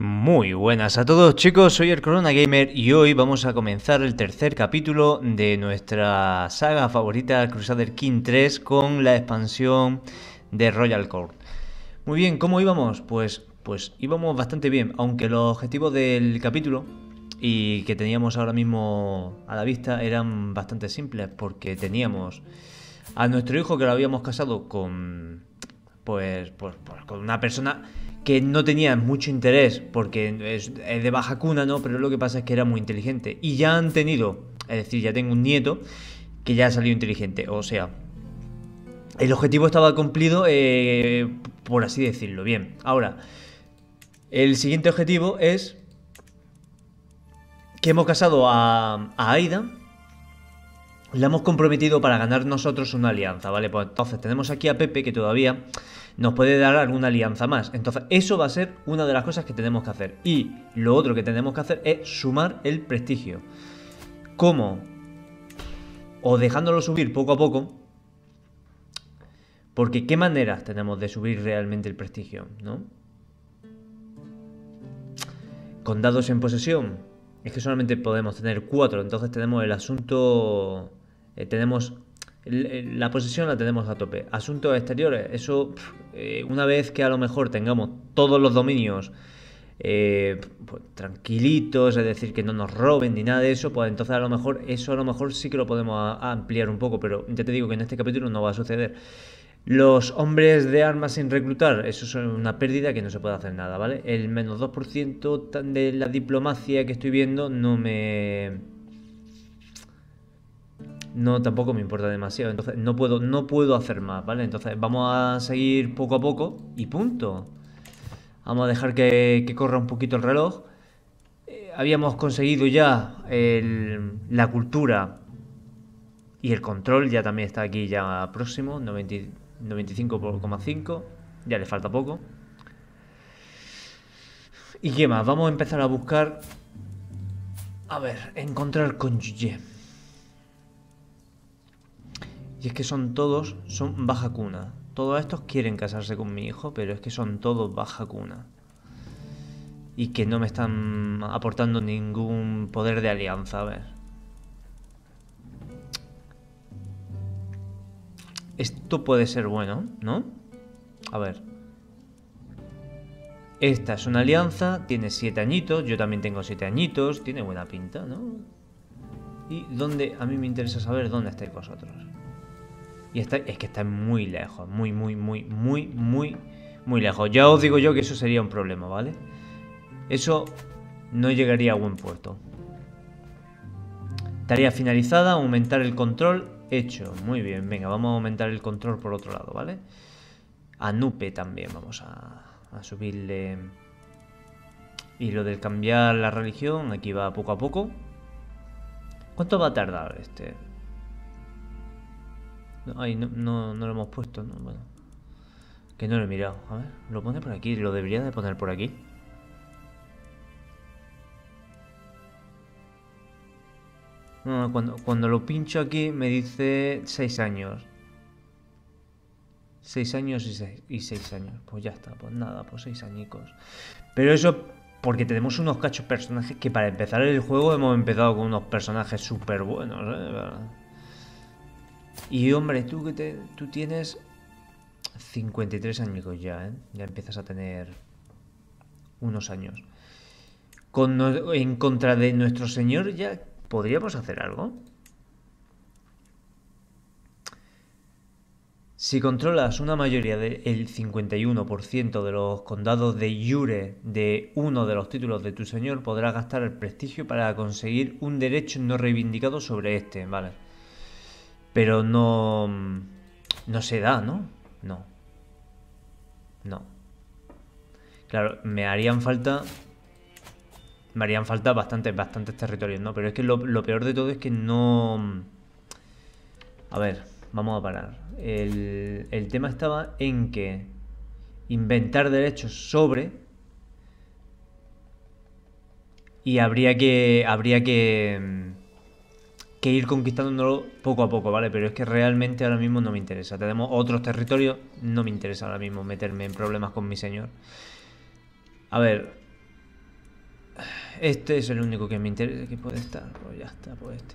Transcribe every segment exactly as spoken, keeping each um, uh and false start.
Muy buenas a todos, chicos, soy el Corona Gamer y hoy vamos a comenzar el tercer capítulo de nuestra saga favorita, Crusader King tres, con la expansión de Royal Court. Muy bien, ¿cómo íbamos? Pues, pues íbamos bastante bien, aunque los objetivos del capítulo y que teníamos ahora mismo a la vista eran bastante simples, porque teníamos a nuestro hijo que lo habíamos casado con, pues, pues, pues con una persona que no tenía mucho interés porque es, es de baja cuna, ¿no? Pero lo que pasa es que era muy inteligente. Y ya han tenido, es decir, ya tengo un nieto que ya ha salido inteligente. O sea, el objetivo estaba cumplido, eh, por así decirlo. Bien, ahora, el siguiente objetivo es que hemos casado a, a Aida. La hemos comprometido para ganar nosotros una alianza, ¿vale? Pues entonces tenemos aquí a Pepe, que todavía nos puede dar alguna alianza más. Entonces eso va a ser una de las cosas que tenemos que hacer. Y lo otro que tenemos que hacer es sumar el prestigio. ¿Cómo? O dejándolo subir poco a poco. Porque ¿qué maneras tenemos de subir realmente el prestigio, ¿no? Condados en posesión. Es que solamente podemos tener cuatro. Entonces tenemos el asunto... Eh, tenemos... La posesión la tenemos a tope. Asuntos exteriores, eso eh, una vez que a lo mejor tengamos todos los dominios eh, pues, tranquilitos, es decir, que no nos roben ni nada de eso, pues entonces a lo mejor eso a lo mejor sí que lo podemos a, a ampliar un poco, pero ya te digo que en este capítulo no va a suceder. Los hombres de armas sin reclutar, eso es una pérdida que no se puede hacer nada, ¿vale? El menos dos por ciento de la diplomacia que estoy viendo no me... No, tampoco me importa demasiado, entonces no puedo, no puedo hacer más, ¿vale? Entonces vamos a seguir poco a poco y punto. Vamos a dejar que, que corra un poquito el reloj. Eh, habíamos conseguido ya el, la cultura y el control, ya también está aquí ya próximo, noventa, noventa y cinco coma cinco, ya le falta poco. ¿Y qué más? Vamos a empezar a buscar, a ver, encontrar cónyuge. Y es que son todos, son baja cuna. Todos estos quieren casarse con mi hijo, pero es que son todos baja cuna. Y que no me están aportando ningún poder de alianza, a ver. Esto puede ser bueno, ¿no? A ver. Esta es una alianza, tiene siete añitos, yo también tengo siete añitos, tiene buena pinta, ¿no? Y dónde, a mí me interesa saber dónde estáis vosotros. Y está, es que está muy lejos, muy, muy, muy, muy, muy, muy lejos. Ya os digo yo que eso sería un problema, ¿vale? Eso no llegaría a buen puerto. Tarea finalizada, aumentar el control, hecho. Muy bien, venga, vamos a aumentar el control por otro lado, ¿vale? A Nupe también vamos a, a subirle. Y lo del cambiar la religión, aquí va poco a poco. ¿Cuánto va a tardar este? Ay, no, no, no lo hemos puesto, ¿no? Bueno, que no lo he mirado. A ver, lo pone por aquí, lo debería de poner por aquí. No, cuando, cuando lo pincho aquí me dice seis años. seis años y seis, y seis años. Pues ya está, pues nada, pues seis añicos. Pero eso porque tenemos unos cachos personajes que para empezar el juego hemos empezado con unos personajes súper buenos, ¿eh? Y hombre, tú que te, tú tienes cincuenta y tres años ya, ¿eh? Ya empiezas a tener unos años. Con, en contra de nuestro señor ya podríamos hacer algo. Si controlas una mayoría del cincuenta y uno por ciento de los condados de iure de uno de los títulos de tu señor, podrás gastar el prestigio para conseguir un derecho no reivindicado sobre este, ¿vale? Pero no... No se da, ¿no? No. No. Claro, me harían falta... Me harían falta bastantes, bastantes territorios, ¿no? Pero es que lo, lo peor de todo es que no... A ver, vamos a parar. El, el tema estaba en que inventar derechos sobre... Y habría que... Habría que... que ir conquistándolo poco a poco, ¿vale? Pero es que realmente ahora mismo no me interesa. Tenemos otros territorios, no me interesa ahora mismo meterme en problemas con mi señor. A ver, este es el único que me interesa que puede estar. Pues ya está, pues este.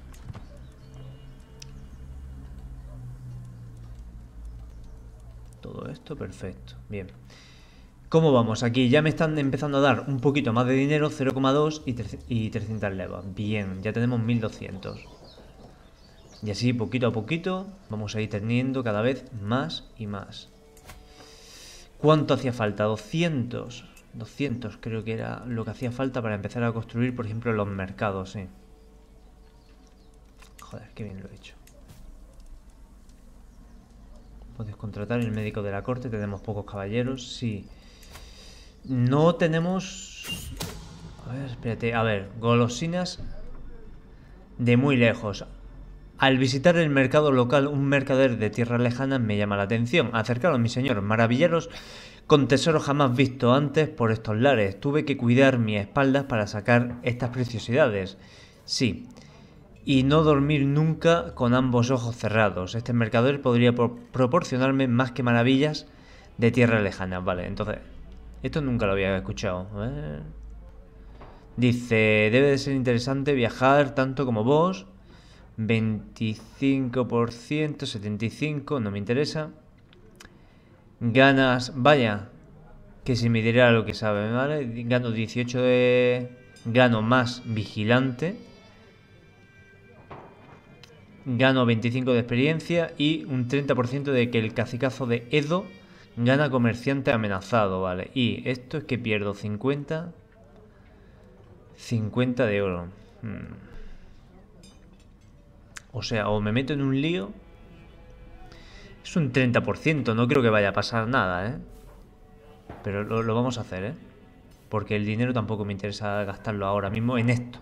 Todo esto, perfecto. Bien. ¿Cómo vamos? Aquí ya me están empezando a dar un poquito más de dinero, cero coma dos y, y trescientas levas. Bien, ya tenemos mil doscientos. Y así, poquito a poquito, vamos a ir teniendo cada vez más y más. ¿Cuánto hacía falta? doscientos. doscientos creo que era lo que hacía falta para empezar a construir, por ejemplo, los mercados, sí. Joder, qué bien lo he hecho. Puedes contratar el médico de la corte, tenemos pocos caballeros, sí. No tenemos... A ver, espérate, a ver, golosinas de muy lejos. Al visitar el mercado local, un mercader de tierras lejanas me llama la atención. Acercaros, mi señor, maravillaros con tesoros jamás vistos antes por estos lares. Tuve que cuidar mis espaldas para sacar estas preciosidades. Sí, y no dormir nunca con ambos ojos cerrados. Este mercader podría pro proporcionarme más que maravillas de tierras lejanas. Vale, entonces, esto nunca lo había escuchado. A ver. Dice, debe de ser interesante viajar tanto como vos. veinticinco por ciento, setenta y cinco por ciento, no me interesa. Ganas, vaya, que se me dirá lo que sabe, ¿vale? Gano dieciocho de... Gano más vigilante. Gano veinticinco de experiencia y un treinta por ciento de que el cacicazo de Edo gana comerciante amenazado, ¿vale? Y esto es que pierdo cincuenta... cincuenta de oro. Hmm. O sea, o me meto en un lío. Es un treinta por ciento, no creo que vaya a pasar nada, ¿eh? Pero lo, lo vamos a hacer, ¿eh? Porque el dinero tampoco me interesa gastarlo ahora mismo en esto.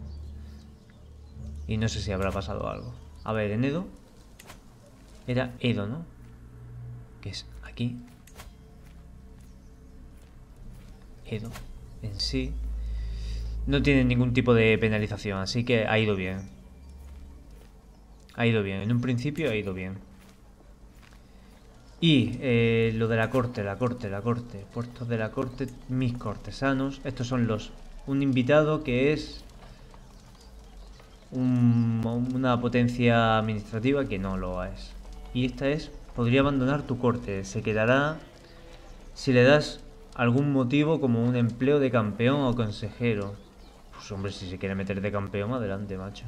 Y no sé si habrá pasado algo. A ver, en Edo. Era Edo, ¿no? Que es aquí. Edo en sí no tiene ningún tipo de penalización, así que ha ido bien. Ha ido bien, en un principio ha ido bien. Y eh, lo de la corte, la corte, la corte. Puertos de la corte, mis cortesanos. Estos son los... Un invitado que es... Un, una potencia administrativa que no lo es. Y esta es... Podría abandonar tu corte. Se quedará si le das algún motivo como un empleo de campeón o consejero. Pues hombre, si se quiere meter de campeón, adelante, macho.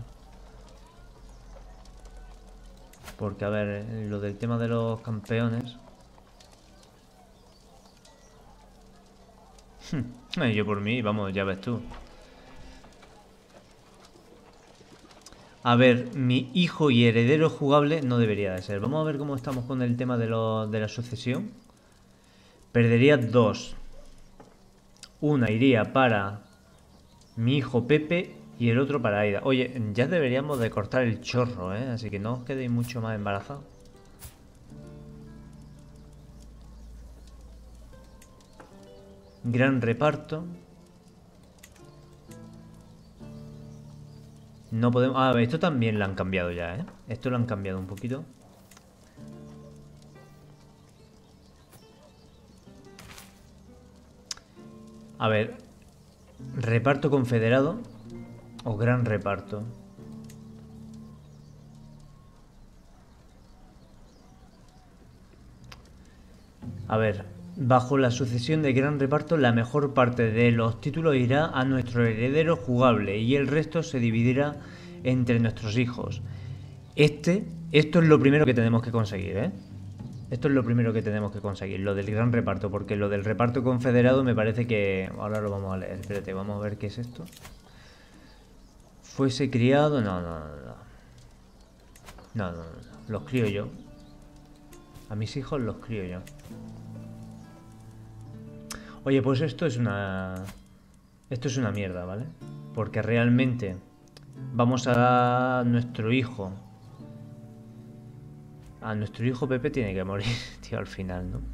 Porque, a ver, lo del tema de los campeones... Yo por mí, vamos, ya ves tú. A ver, mi hijo y heredero jugable no debería de ser. Vamos a ver cómo estamos con el tema de, lo, de la sucesión. Perdería dos. Una iría para mi hijo Pepe y el otro para Aida. Oye, ya deberíamos de cortar el chorro, ¿eh? Así que no os quedéis mucho más embarazados. Gran reparto. No podemos... Ah, esto también lo han cambiado ya, ¿eh? Esto lo han cambiado un poquito. A ver. Reparto confederado. O gran reparto. A ver. Bajo la sucesión de gran reparto, la mejor parte de los títulos irá a nuestro heredero jugable y el resto se dividirá entre nuestros hijos. Este, esto es lo primero que tenemos que conseguir, ¿eh? Esto es lo primero que tenemos que conseguir, lo del gran reparto, porque lo del reparto confederado me parece que... Ahora lo vamos a leer, espérate, vamos a ver qué es esto. Fuese criado... No, no, no, no. No, no, no, no. Los crío yo. A mis hijos los crío yo. Oye, pues esto es una... Esto es una mierda, ¿vale? Porque realmente vamos a dar a nuestro hijo... A nuestro hijo Pepe tiene que morir, tío, al final, ¿no?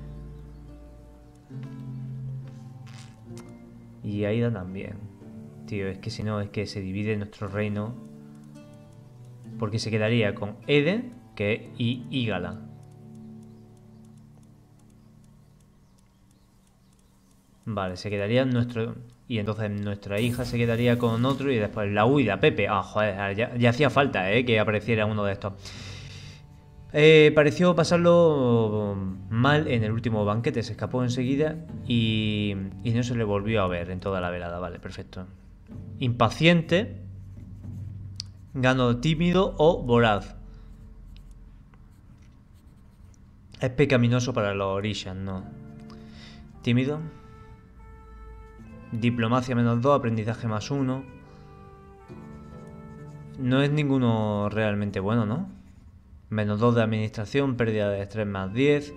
Y Aida también. Tío, es que si no, es que se divide nuestro reino. Porque se quedaría con Ede que y Ígala. Vale, se quedaría nuestro... Y entonces nuestra hija se quedaría con otro y después la huida, Pepe. Ah, joder, ya, ya hacía falta, ¿eh? Que apareciera uno de estos. Eh, pareció pasarlo mal en el último banquete, se escapó enseguida y, y no se le volvió a ver en toda la velada. Vale, perfecto. Impaciente, gano tímido o voraz. Es pecaminoso para los Orishan, no. Tímido. Diplomacia menos dos, aprendizaje más uno. No es ninguno realmente bueno, ¿no? Menos dos de administración, pérdida de estrés más diez.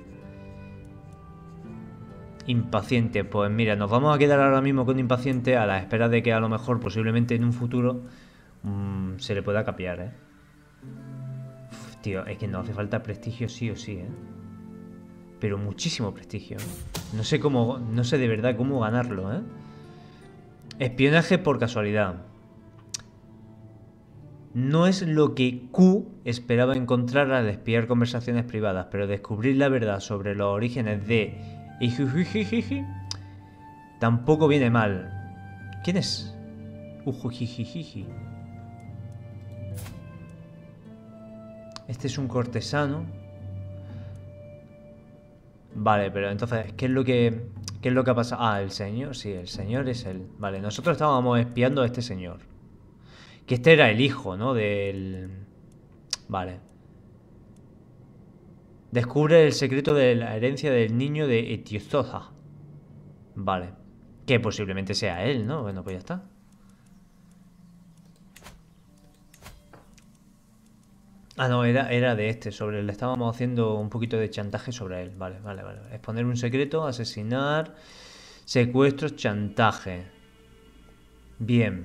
Impaciente, pues mira, nos vamos a quedar ahora mismo con impaciente a la espera de que a lo mejor, posiblemente en un futuro, mmm, se le pueda capear, ¿eh? Uf, tío, es que nos hace falta prestigio sí o sí, ¿eh? Pero muchísimo prestigio. No sé cómo, no sé de verdad cómo ganarlo, ¿eh? Espionaje por casualidad. No es lo que Q esperaba encontrar al espiar conversaciones privadas, pero descubrir la verdad sobre los orígenes de Ijujijijiji tampoco viene mal. ¿Quién es? Ujujijijiji. Este es un cortesano. Vale, pero entonces, ¿qué es lo que qué es lo que ha pasado? Ah, el señor, sí, el señor es él. Vale, nosotros estábamos espiando a este señor. Que este era el hijo, ¿no? Del... Vale. Descubre el secreto de la herencia del niño de Etiozoza. Vale. Que posiblemente sea él, ¿no? Bueno, pues ya está. Ah, no, era, era de este, sobre él. Le estábamos haciendo un poquito de chantaje sobre él. Vale, vale, vale. Exponer un secreto, asesinar, secuestros, chantaje. Bien.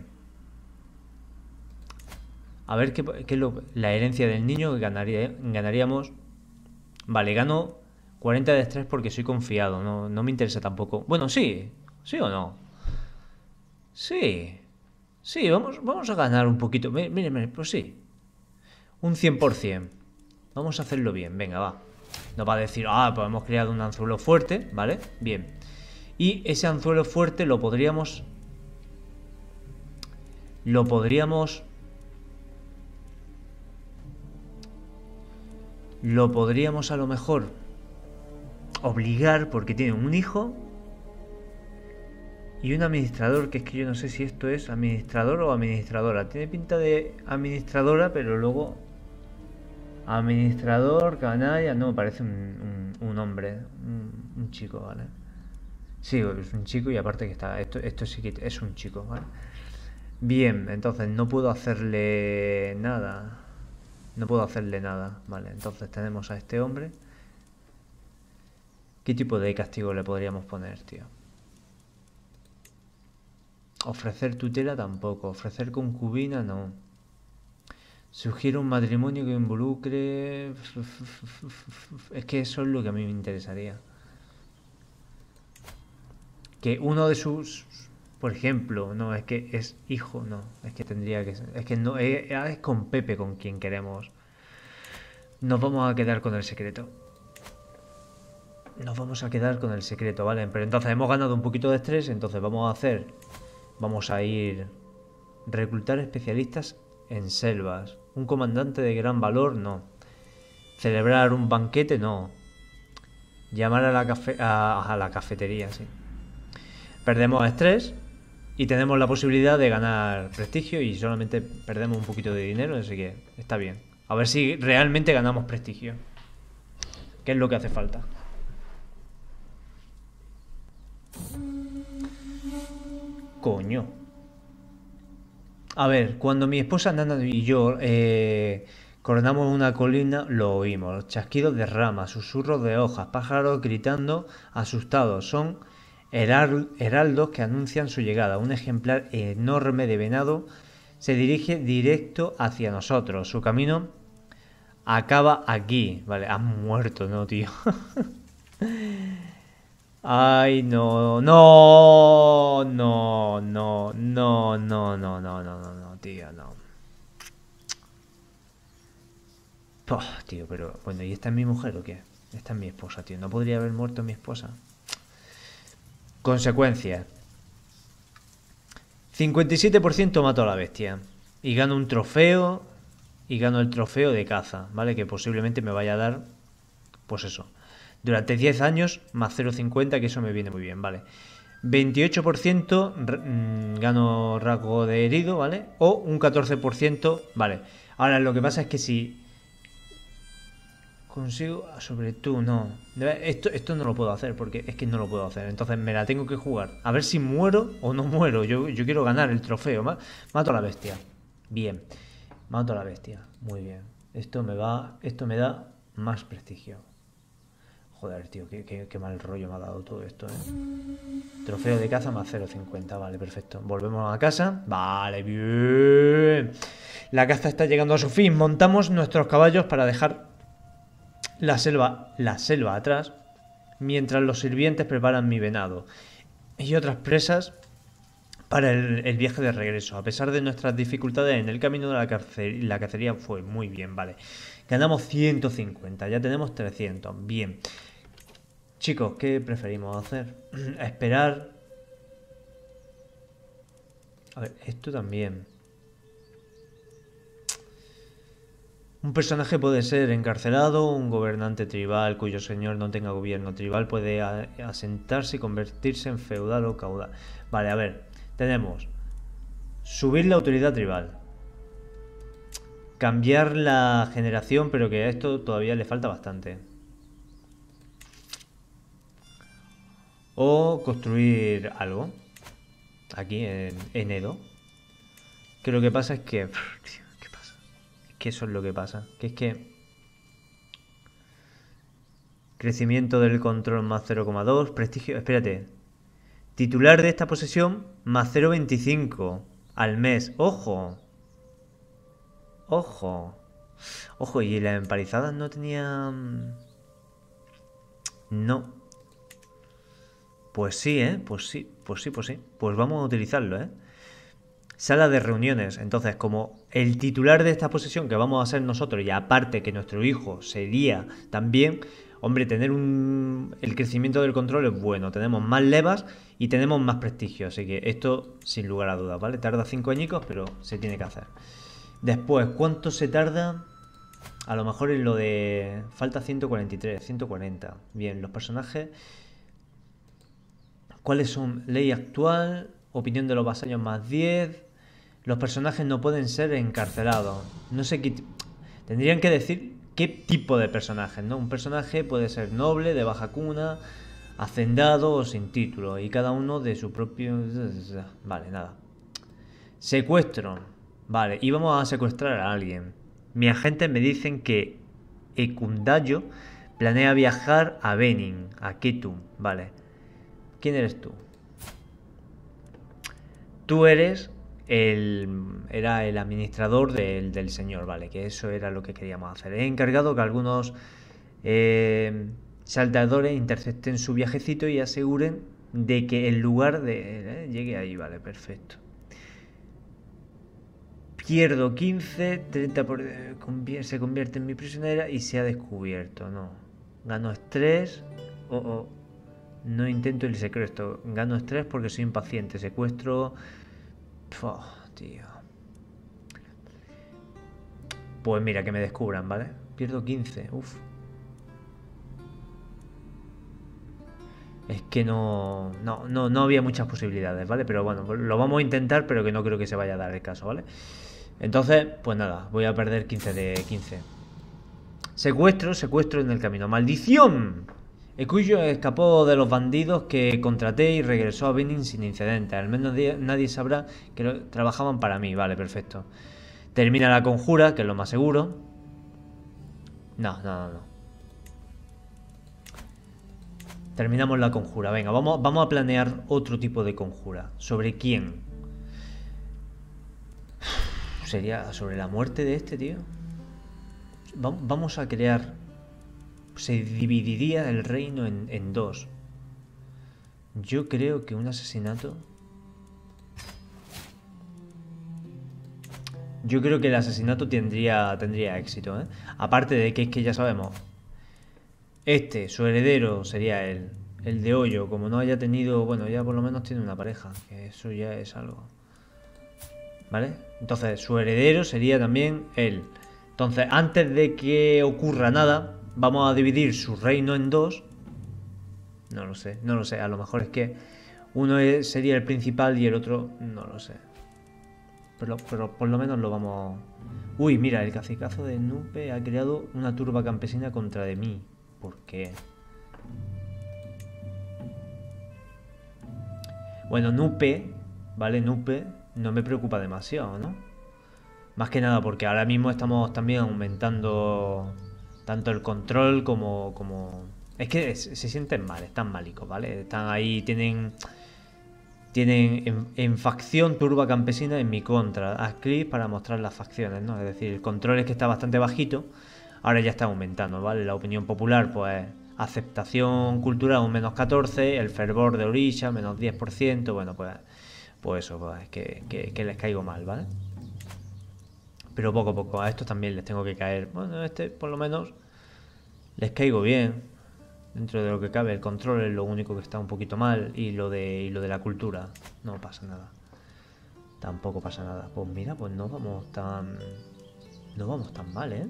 A ver qué, qué es lo, la herencia del niño que ganaría, ganaríamos. Vale, gano cuarenta de estrés porque soy confiado. No, no me interesa tampoco. Bueno, sí. ¿Sí o no? Sí. Sí, vamos, vamos a ganar un poquito. Mire, mire, pues sí. Un cien por ciento. Vamos a hacerlo bien, venga, va. Nos va a decir, ah, pues hemos creado un anzuelo fuerte, ¿vale? Bien. Y ese anzuelo fuerte lo podríamos... Lo podríamos... Lo podríamos a lo mejor obligar porque tiene un hijo y un administrador, que es que yo no sé si esto es administrador o administradora. Tiene pinta de administradora, pero luego... Administrador, canalla, no, parece un, un, un hombre, un, un chico, ¿vale? Sí, es un chico y aparte que está, esto, esto sí que es un chico, ¿vale? Bien, entonces no puedo hacerle nada, no puedo hacerle nada, ¿vale? Entonces tenemos a este hombre. ¿Qué tipo de castigo le podríamos poner, tío? Ofrecer tutela tampoco, ofrecer concubina no. Sugiero un matrimonio que involucre... Es que eso es lo que a mí me interesaría. Que uno de sus... Por ejemplo, no, es que es hijo, no. Es que tendría que ser... Es que no, es, es con Pepe con quien queremos. Nos vamos a quedar con el secreto. Nos vamos a quedar con el secreto, ¿vale? Pero entonces hemos ganado un poquito de estrés, entonces vamos a hacer... Vamos a ir... Reclutar especialistas en selvas. Un comandante de gran valor, no. Celebrar un banquete, no. Llamar a la, cafe a, a la cafetería, sí. Perdemos estrés y tenemos la posibilidad de ganar prestigio y solamente perdemos un poquito de dinero, así que está bien. A ver si realmente ganamos prestigio. ¿Qué es lo que hace falta? Coño. A ver, cuando mi esposa Nana y yo eh, coronamos una colina, lo oímos. Chasquidos de ramas, susurros de hojas, pájaros gritando asustados. Son heraldos que anuncian su llegada. Un ejemplar enorme de venado se dirige directo hacia nosotros. Su camino acaba aquí. Vale, han muerto, ¿no, tío? Ay, no, no, no, no, no, no, no, no, no, no, no, tío, no. Oh, tío, pero bueno, ¿y esta es mi mujer o qué? Esta es mi esposa, tío. ¿No podría haber muerto mi esposa? Consecuencias. cincuenta y siete por ciento mato a la bestia. Y gano un trofeo. Y gano el trofeo de caza, ¿vale? Que posiblemente me vaya a dar, pues eso, durante diez años, más cero coma cincuenta, que eso me viene muy bien, ¿vale? veintiocho por ciento gano rasgo de herido, ¿vale? O un catorce por ciento, ¿vale? Ahora, lo que pasa es que si consigo sobre tú, no. Esto, esto no lo puedo hacer, porque es que no lo puedo hacer. Entonces me la tengo que jugar. A ver si muero o no muero. Yo, yo quiero ganar el trofeo. Mato a la bestia. Bien. Mato a la bestia. Muy bien. Esto me va. Esto me da más prestigio. Joder, tío, qué, qué, qué mal rollo me ha dado todo esto, ¿eh? Trofeo de caza más cero coma cincuenta. Vale, perfecto. Volvemos a casa. Vale, bien. La caza está llegando a su fin. Montamos nuestros caballos para dejar la selva, la selva atrás, mientras los sirvientes preparan mi venado y otras presas para el, el viaje de regreso. A pesar de nuestras dificultades en el camino, de la, cacería, la cacería fue muy bien, vale. Ganamos ciento cincuenta, ya tenemos trescientos. Bien. Chicos, ¿qué preferimos hacer? Esperar. A ver, esto también. Un personaje puede ser encarcelado, un gobernante tribal cuyo señor no tenga gobierno tribal puede asentarse y convertirse en feudal o caudal. Vale, a ver, tenemos subir la autoridad tribal, cambiar la generación, pero que a esto todavía le falta bastante, o construir algo aquí en, en Edo. Que lo que pasa es que... que eso es lo que pasa, que es que crecimiento del control más cero coma dos, prestigio, espérate, titular de esta posesión más cero coma veinticinco al mes, ojo, ojo, ojo, y las empalizadas no tenían, no, pues sí, eh, pues sí, pues sí, pues sí, pues vamos a utilizarlo, eh. Sala de reuniones. Entonces, como el titular de esta posesión que vamos a ser nosotros, y aparte que nuestro hijo sería también, hombre, tener un... el crecimiento del control es bueno. Tenemos más levas y tenemos más prestigio. Así que esto, sin lugar a dudas, ¿vale? Tarda cinco añicos, pero se tiene que hacer. Después, ¿cuánto se tarda? A lo mejor en lo de... Falta ciento cuarenta y tres, ciento cuarenta. Bien, los personajes... ¿Cuáles son? Ley actual, opinión de los vasallos más diez... Los personajes no pueden ser encarcelados. No sé qué... Tendrían que decir qué tipo de personajes, ¿no? Un personaje puede ser noble, de baja cuna, hacendado o sin título. Y cada uno de su propio... Vale, nada. Secuestro. Vale, íbamos a secuestrar a alguien. Mis agentes me dicen que Ekundayo planea viajar a Benin, a Ketu. Vale. ¿Quién eres tú? Tú eres... El, era el administrador del, del señor, vale, que eso era lo que queríamos hacer. He encargado que algunos eh, salteadores intercepten su viajecito y aseguren de que el lugar de... Eh, llegue ahí, vale, perfecto. Pierdo quince, treinta por, eh, se convierte en mi prisionera y se ha descubierto, no. Gano estrés, oh, oh. No intento el secuestro, gano estrés porque soy impaciente, secuestro... Oh, tío. Pues mira, que me descubran, ¿vale? Pierdo quince, uff. Es que no, no, no, no había muchas posibilidades, ¿vale? Pero bueno, lo vamos a intentar, pero que no creo que se vaya a dar el caso, ¿vale? Entonces, pues nada, voy a perder quince de quince. Secuestro, secuestro en el camino. ¡Maldición! Ecuyo escapó de los bandidos que contraté y regresó a Benin sin incidentes. Al menos nadie sabrá que lo, trabajaban para mí. Vale, perfecto. Termina la conjura, que es lo más seguro. No, no, no, no. Terminamos la conjura. Venga, vamos, vamos a planear otro tipo de conjura. ¿Sobre quién? ¿Sería sobre la muerte de este tío? Vamos a crear... Se dividiría el reino en, en dos. Yo creo que un asesinato... Yo creo que el asesinato tendría, tendría éxito, ¿eh? Aparte de que es que ya sabemos. Este, su heredero, sería el, el de Hoyo, como no haya tenido, bueno, ya por lo menos tiene una pareja, que eso ya es algo. ¿Vale? Entonces su heredero sería también él. Entonces, antes de que ocurra nada, vamos a dividir su reino en dos. No lo sé, no lo sé, a lo mejor es que uno es, sería el principal y el otro no lo sé. Pero, pero por lo menos lo vamos... Uy, mira, el cacicazo de Nupe ha creado una turba campesina contra de mí. ¿Por qué? Bueno, Nupe, ¿vale? Nupe no me preocupa demasiado, ¿no? Más que nada porque ahora mismo estamos también aumentando tanto el control como... como... Es que se, se sienten mal, están malicos, ¿vale? Están ahí, tienen... Tienen en, en facción turba campesina en mi contra. Haz clic para mostrar las facciones, ¿no? Es decir, el control es que está bastante bajito. Ahora ya está aumentando, ¿vale? La opinión popular, pues... Aceptación cultural un menos catorce. El fervor de Orisha, menos diez por ciento. Bueno, pues... Pues eso, pues que, que, que les caigo mal, ¿vale? Pero poco a poco, a estos también les tengo que caer. Bueno, este por lo menos les caigo bien. Dentro de lo que cabe, el control es lo único que está un poquito mal. Y lo de, y lo de la cultura, no pasa nada. Tampoco pasa nada. Pues mira, pues no vamos tan... No vamos tan mal, ¿eh?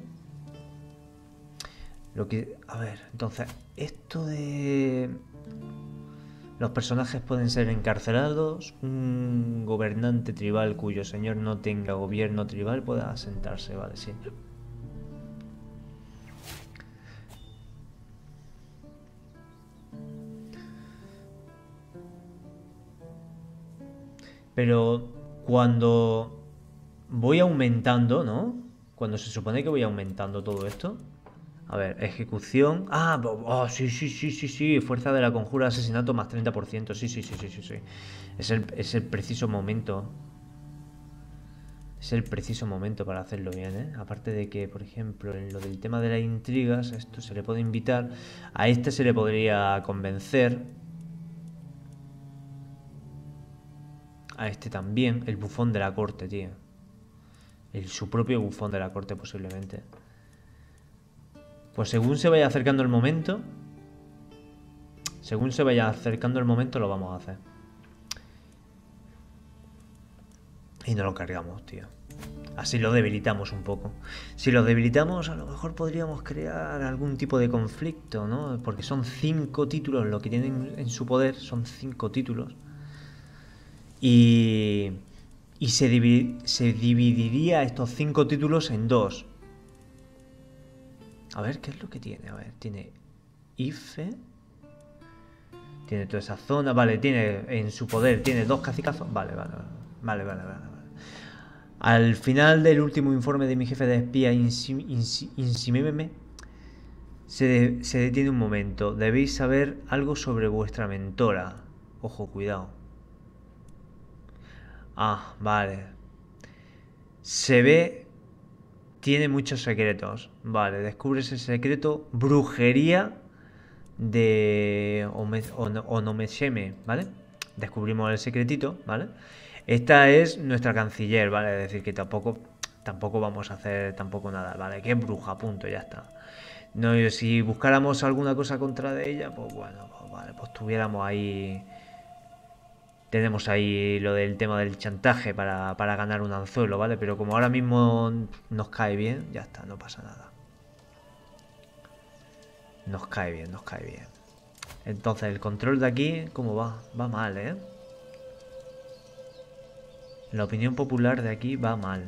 Lo que... A ver, entonces, esto de... Los personajes pueden ser encarcelados. Un gobernante tribal cuyo señor no tenga gobierno tribal pueda asentarse, vale, sí. Pero cuando voy aumentando, ¿no? Cuando se supone que voy aumentando todo esto. A ver, ejecución. Ah, oh, sí, sí, sí, sí, sí. Fuerza de la conjura, asesinato más treinta por ciento. Sí, sí, sí, sí, sí, sí. Es el, es el preciso momento. Es el preciso momento para hacerlo bien, ¿eh? Aparte de que, por ejemplo, en lo del tema de las intrigas, esto se le puede invitar. A este se le podría convencer. A este también. El bufón de la corte, tío. El, su propio bufón de la corte, posiblemente. Pues según se vaya acercando el momento... Según se vaya acercando el momento, lo vamos a hacer. Y no lo cargamos, tío. Así lo debilitamos un poco. Si lo debilitamos, a lo mejor podríamos crear algún tipo de conflicto, ¿no? Porque son cinco títulos lo que tienen en su poder. Son cinco títulos. Y... Y se, divi se dividiría estos cinco títulos en dos. A ver, ¿qué es lo que tiene? A ver, tiene Ife. Tiene toda esa zona. Vale, tiene en su poder, tiene dos cacicazos. Vale, vale, vale. Vale, vale, vale, vale. Al final del último informe de mi jefe de espía, Insimeme, se, de, se detiene un momento. Debéis saber algo sobre vuestra mentora. Ojo, cuidado. Ah, vale. Se ve... Tiene muchos secretos. Vale, descubres el secreto. Brujería de Onomesheme, ¿vale? Descubrimos el secretito, ¿vale? Esta es nuestra canciller, ¿vale? Es decir, que tampoco tampoco vamos a hacer tampoco nada, ¿vale? Que es bruja, punto, ya está. No, si buscáramos alguna cosa contra de ella, pues bueno, pues vale, pues tuviéramos ahí... Tenemos ahí lo del tema del chantaje para, para ganar un anzuelo, ¿vale? Pero como ahora mismo nos cae bien, ya está, no pasa nada. Nos cae bien, nos cae bien. Entonces, el control de aquí, ¿cómo va? Va mal, ¿eh? La opinión popular de aquí va mal.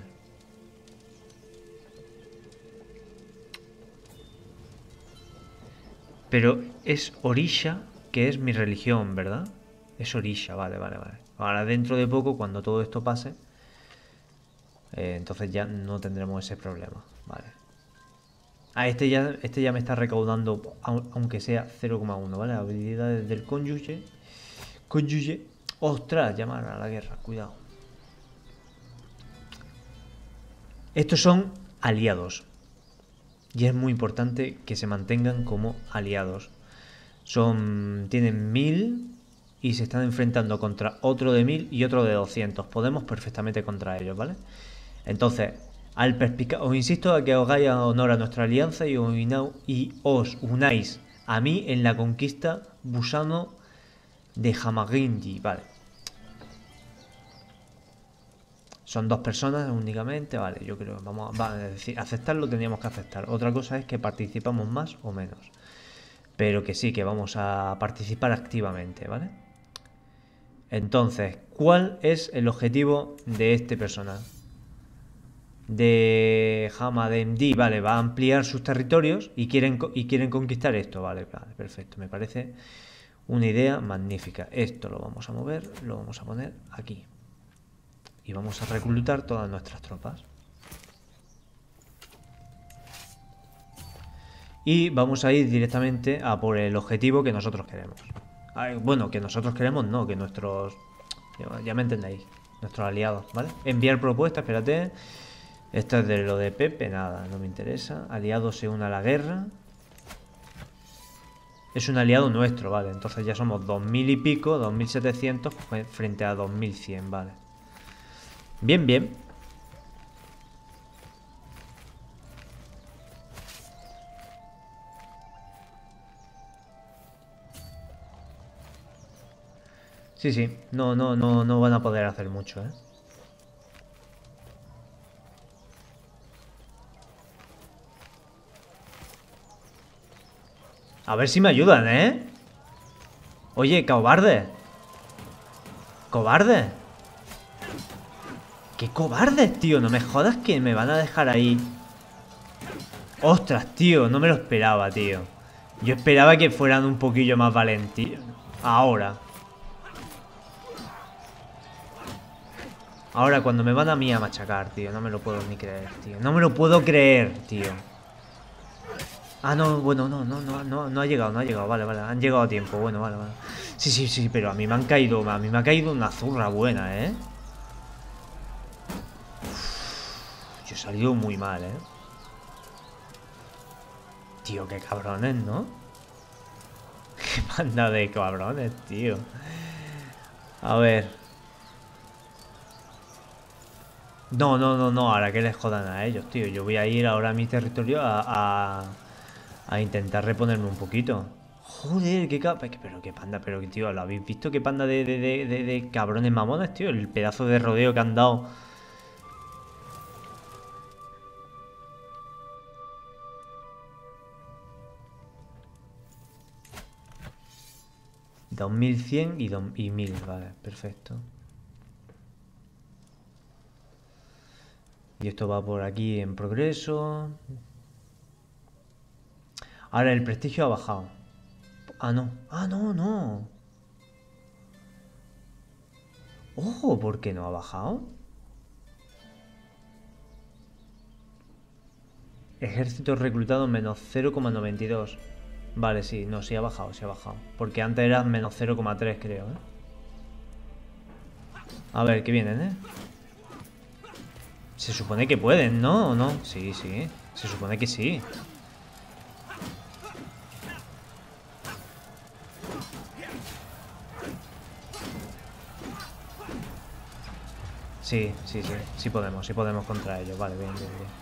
Pero es Orisha, que es mi religión, ¿verdad? Es Orisha, vale, vale, vale. Ahora dentro de poco, cuando todo esto pase, eh, entonces ya no tendremos ese problema, vale. Ah, este ya, este ya me está recaudando, aunque sea cero coma uno, ¿vale? Habilidades del cónyuge. Cónyuge. ¡Ostras! Llamar a la guerra, cuidado. Estos son aliados. Y es muy importante que se mantengan como aliados. Son... Tienen mil... Y se están enfrentando contra otro de mil y otro de doscientos. Podemos perfectamente contra ellos, ¿vale? Entonces, al os insisto a que os hagáis honor a nuestra alianza y os, y os unáis a mí en la conquista Busano de Hamagindi, vale. Son dos personas únicamente, vale, yo creo, vamos a, va, es decir, aceptarlo teníamos que aceptar. Otra cosa es que participamos más o menos. Pero que sí, que vamos a participar activamente, ¿vale? Entonces, ¿cuál es el objetivo de este personaje? De Hamadendi, vale, va a ampliar sus territorios y quieren, y quieren conquistar esto, vale, vale, perfecto, me parece una idea magnífica. Esto lo vamos a mover, lo vamos a poner aquí. Y vamos a reclutar todas nuestras tropas. Y vamos a ir directamente a por el objetivo que nosotros queremos. Bueno, que nosotros queremos no, que nuestros... Ya me entendéis. Nuestros aliados, ¿vale? Enviar propuesta, espérate. Esto es de lo de Pepe, nada, no me interesa. Aliado se une a la guerra. Es un aliado nuestro, vale. Entonces ya somos dos mil y pico, dos mil setecientos frente a dos mil cien, vale. Bien, bien. Sí, sí. No, no, no, no van a poder hacer mucho, ¿eh? A ver si me ayudan, ¿eh? Oye, cobarde. Cobarde. ¡Qué cobardes, tío! No me jodas que me van a dejar ahí. ¡Ostras, tío! No me lo esperaba, tío. Yo esperaba que fueran un poquillo más valentitos. Ahora. Ahora, cuando me van a mí a machacar, tío. No me lo puedo ni creer, tío. No me lo puedo creer, tío. Ah, no, bueno, no, no, no, no, no ha llegado, no ha llegado. Vale, vale, han llegado a tiempo. Bueno, vale, vale. Sí, sí, sí, pero a mí me han caído, a mí me ha caído una zurra buena, ¿eh? Yo he salido muy mal, ¿eh? Tío, qué cabrones, ¿no? Qué banda de cabrones, tío. A ver. No, no, no, no, ahora que les jodan a ellos, tío. Yo voy a ir ahora a mi territorio a, a, a intentar reponerme un poquito. Joder, qué cabrones. Pero qué panda, pero tío, ¿lo habéis visto? Qué panda de, de, de, de, de cabrones mamones, tío. El pedazo de rodeo que han dado. dos mil cien y, y mil, vale, perfecto. Y esto va por aquí en progreso. Ahora el prestigio ha bajado. Ah, no. Ah, no, no. Ojo, ¿por qué no ha bajado? Ejército reclutado menos cero coma noventa y dos. Vale, sí, no, sí ha bajado, sí ha bajado. Porque antes era menos cero coma tres, creo, ¿eh? A ver, que vienen, ¿eh? Se supone que pueden, ¿no? ¿O no? Sí, sí. Se supone que sí. Sí, sí, sí. Sí podemos, sí podemos contra ellos. Vale, bien, bien, bien.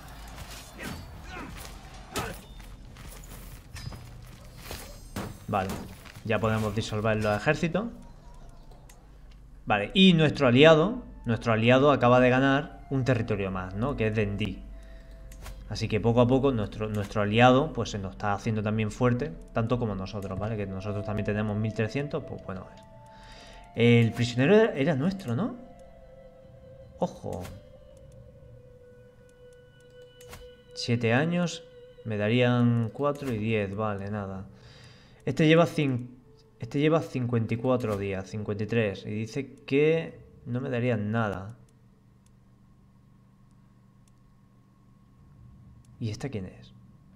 Vale. Ya podemos disolver los ejércitos. Vale, y nuestro aliado, nuestro aliado acaba de ganar un territorio más, ¿no? Que es Dendi. Así que poco a poco nuestro, nuestro aliado pues se nos está haciendo también fuerte, tanto como nosotros, ¿vale? Que nosotros también tenemos mil trescientos, pues bueno. El prisionero era, era nuestro, ¿no? Ojo. siete años, me darían cuatro y diez, vale, nada. Este lleva cinco... Este lleva cincuenta y cuatro días, cincuenta y tres, y dice que no me darían nada. ¿Y este quién es?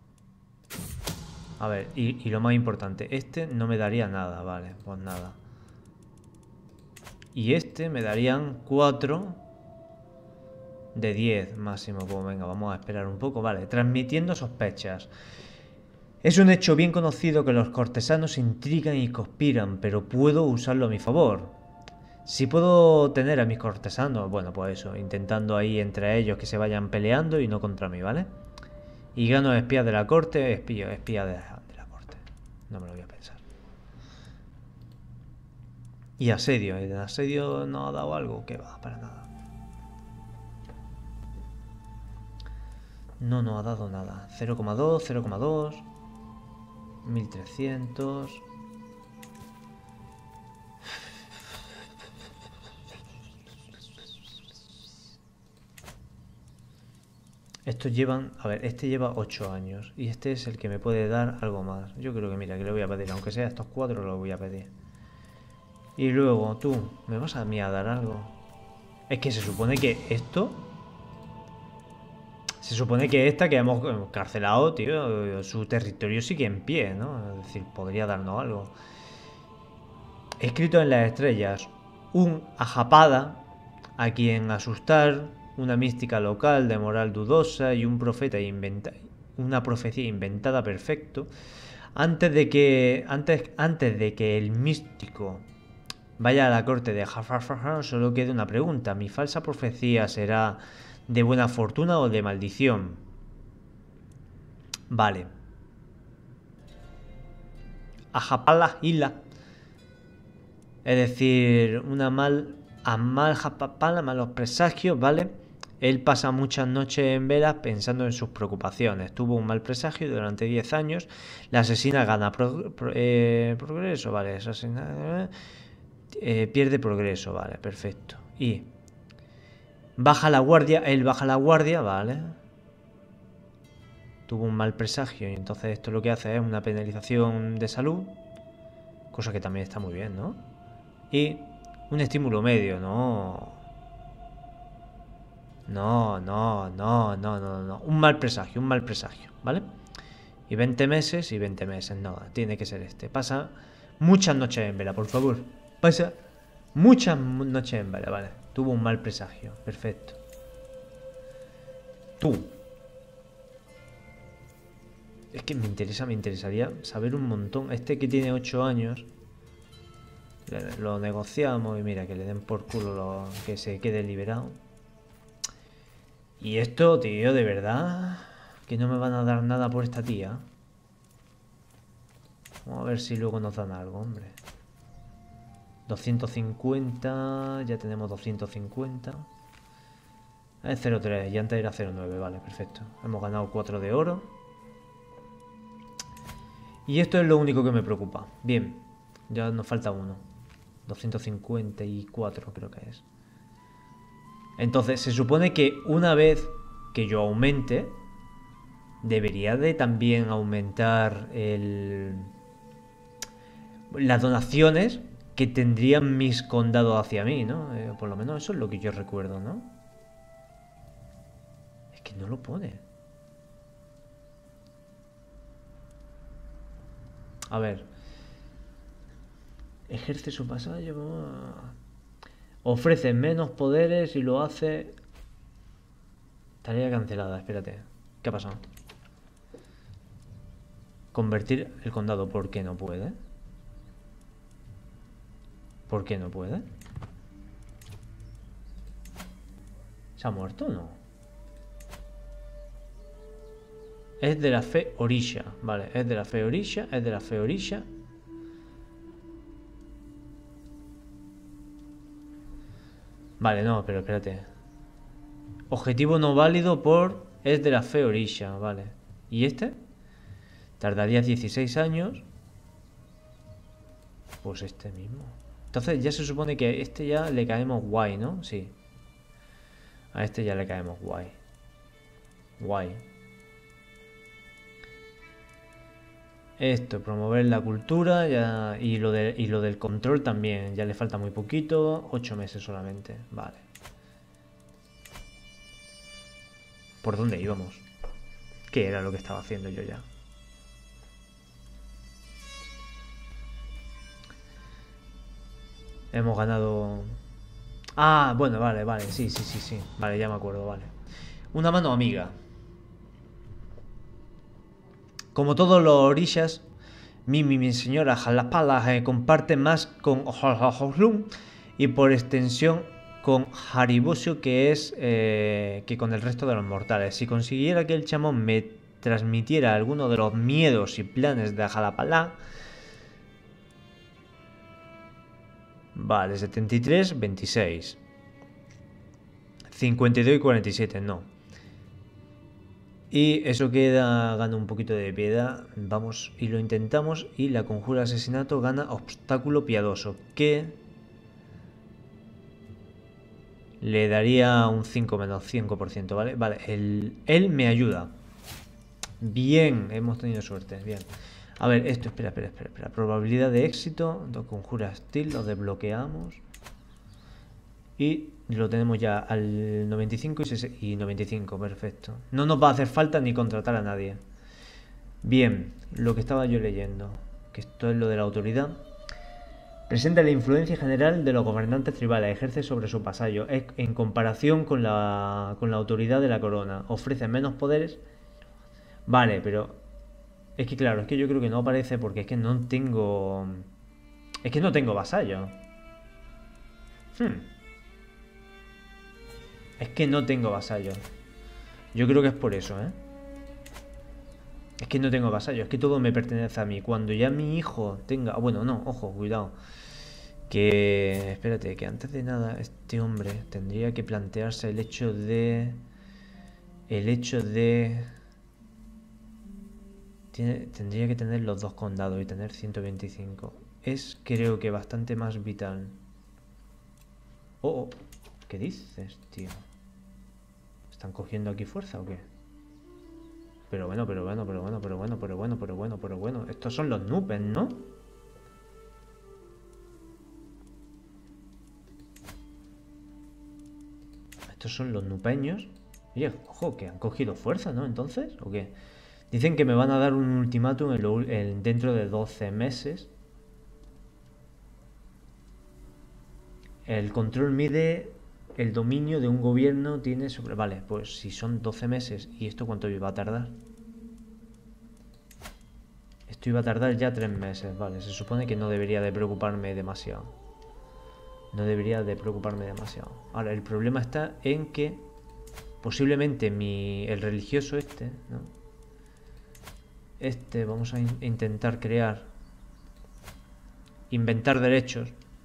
A ver, y, y lo más importante, este no me daría nada, vale, pues nada. Y este me darían cuatro de diez máximo, pues venga, vamos a esperar un poco, vale. Transmitiendo sospechas. Es un hecho bien conocido que los cortesanos intrigan y conspiran, pero puedo usarlo a mi favor. Si puedo tener a mis cortesanos, bueno, pues eso, intentando ahí entre ellos que se vayan peleando y no contra mí, ¿vale? Y gano espías de la corte, espías espía de, de la corte. No me lo voy a pensar. Y asedio. ¿El asedio no ha dado algo? Que va, para nada. No, no ha dado nada. cero coma dos, cero coma dos. mil trescientos. Estos llevan... A ver, este lleva ocho años. Y este es el que me puede dar algo más. Yo creo que, mira, que le voy a pedir. Aunque sea estos cuatro, lo voy a pedir. Y luego, tú, ¿me vas a mí a dar algo? Es que se supone que esto... Se supone que esta que hemos encarcelado, tío, su territorio sigue en pie, ¿no? Es decir, podría darnos algo. Escrito en las estrellas, un ajapada a quien asustar, una mística local de moral dudosa y un profeta inventa, una profecía inventada perfecto. Antes de que antes, antes de que el místico vaya a la corte de Jafafafa, solo queda una pregunta. ¿Mi falsa profecía será de buena fortuna o de maldición? Vale. Ajapala hila. Es decir, una mal... A mal japapala, malos presagios, ¿vale? Él pasa muchas noches en velas pensando en sus preocupaciones. Tuvo un mal presagio durante diez años. La asesina gana pro, pro, eh, progreso, ¿vale? Asesina, eh, pierde progreso, ¿vale? Perfecto. Y baja la guardia, él baja la guardia, ¿vale? Tuvo un mal presagio y entonces esto lo que hace es una penalización de salud. Cosa que también está muy bien, ¿no? Y un estímulo medio, no. No, no, no, no, no, no. Un mal presagio, un mal presagio, ¿vale? Y veinte meses y veinte meses, no, tiene que ser este. Pasa muchas noches en vela, por favor. Pasa muchas noches en vela, vale. Tuvo un mal presagio, perfecto. Tú. Es que me interesa, me interesaría saber un montón. Este que tiene ocho años... Lo negociamos y mira, que le den por culo lo, que se quede liberado. Y esto, tío, de verdad, que no me van a dar nada por esta tía. Vamos a ver si luego nos dan algo, hombre. doscientos cincuenta, ya tenemos doscientos cincuenta. Es cero coma tres y antes era cero coma nueve, vale, perfecto. Hemos ganado cuatro de oro. Y esto es lo único que me preocupa. Bien, ya nos falta uno. doscientos cincuenta y cuatro creo que es. Entonces se supone que una vez que yo aumente, debería de también aumentar el... las donaciones que tendrían mis condados hacia mí, ¿no? Eh, por lo menos eso es lo que yo recuerdo, ¿no? Es que no lo pone. A ver. Ejerce su pasaje. Ofrece menos poderes y lo hace... Tarea cancelada, espérate. ¿Qué ha pasado? Convertir el condado. ¿Por qué no puede? ¿Por qué no puede? ¿Se ha muerto o no? Es de la fe Orisha. Vale, es de la fe Orisha. Es de la fe Orisha. Vale, no, pero espérate. Objetivo no válido por... Es de la fe Orisha, vale. ¿Y este? Tardaría dieciséis años. Pues este mismo. Entonces ya se supone que a este ya le caemos guay, ¿no? Sí. A este ya le caemos guay. Guay. Esto, promover la cultura ya, y, lo de, y lo del control también. Ya le falta muy poquito. Ocho meses solamente. Vale. ¿Por dónde íbamos? ¿Qué era lo que estaba haciendo yo ya? Hemos ganado... Ah, bueno, vale, vale. Sí, sí, sí, sí. Vale, ya me acuerdo, vale. Una mano amiga. Como todos los orishas, mi, mi, mi señora Jalapala eh, comparte más con Ojolun y por extensión con Haribosio que es eh, que con el resto de los mortales. Si consiguiera que el chamón me transmitiera alguno de los miedos y planes de Jalapalá. Vale, setenta y tres, veintiséis. cincuenta y dos y cuarenta y siete, no. Y eso queda, gana un poquito de piedad. Vamos y lo intentamos. Y la conjura de asesinato gana obstáculo piadoso, que le daría un cinco menos cinco por ciento, ¿vale? Vale, el, él me ayuda. Bien, hemos tenido suerte, bien. A ver, esto, espera, espera, espera, espera. Probabilidad de éxito, dos conjuras steel, lo desbloqueamos. Y lo tenemos ya al noventa y cinco y noventa y cinco, perfecto. No nos va a hacer falta ni contratar a nadie. Bien, lo que estaba yo leyendo, que esto es lo de la autoridad. Presenta la influencia general de los gobernantes tribales, ejerce sobre su vasallo, es en comparación con la, con la autoridad de la corona. Ofrece menos poderes. Vale, pero es que claro, es que yo creo que no aparece porque es que no tengo... Es que no tengo vasallo. Hmm. Es que no tengo vasallo. Yo creo que es por eso, ¿eh? Es que no tengo vasallo, es que todo me pertenece a mí. Cuando ya mi hijo tenga... Bueno, no, ojo, cuidado. Que... Espérate, que antes de nada este hombre tendría que plantearse el hecho de... El hecho de... Tiene... Tendría que tener los dos condados y tener ciento veinticinco. Es, creo que, bastante más vital. Oh, oh. ¿Qué dices, tío? ¿Están cogiendo aquí fuerza o qué? Pero bueno, pero bueno, pero bueno, pero bueno, pero bueno, pero bueno, pero bueno. Estos son los nubes, ¿no? Estos son los nupeños. Oye, ojo, que han cogido fuerza, ¿no? Entonces, ¿o qué? Dicen que me van a dar un ultimátum en lo, en, dentro de doce meses. El control mide el dominio de un gobierno tiene sobre... Vale, pues si son doce meses, ¿y esto cuánto iba a tardar? Esto iba a tardar ya tres meses, vale. Se supone que no debería de preocuparme demasiado. No debería de preocuparme demasiado. Ahora, el problema está en que posiblemente mi, el religioso este, ¿no? Este, vamos a in intentar crear, inventar derechos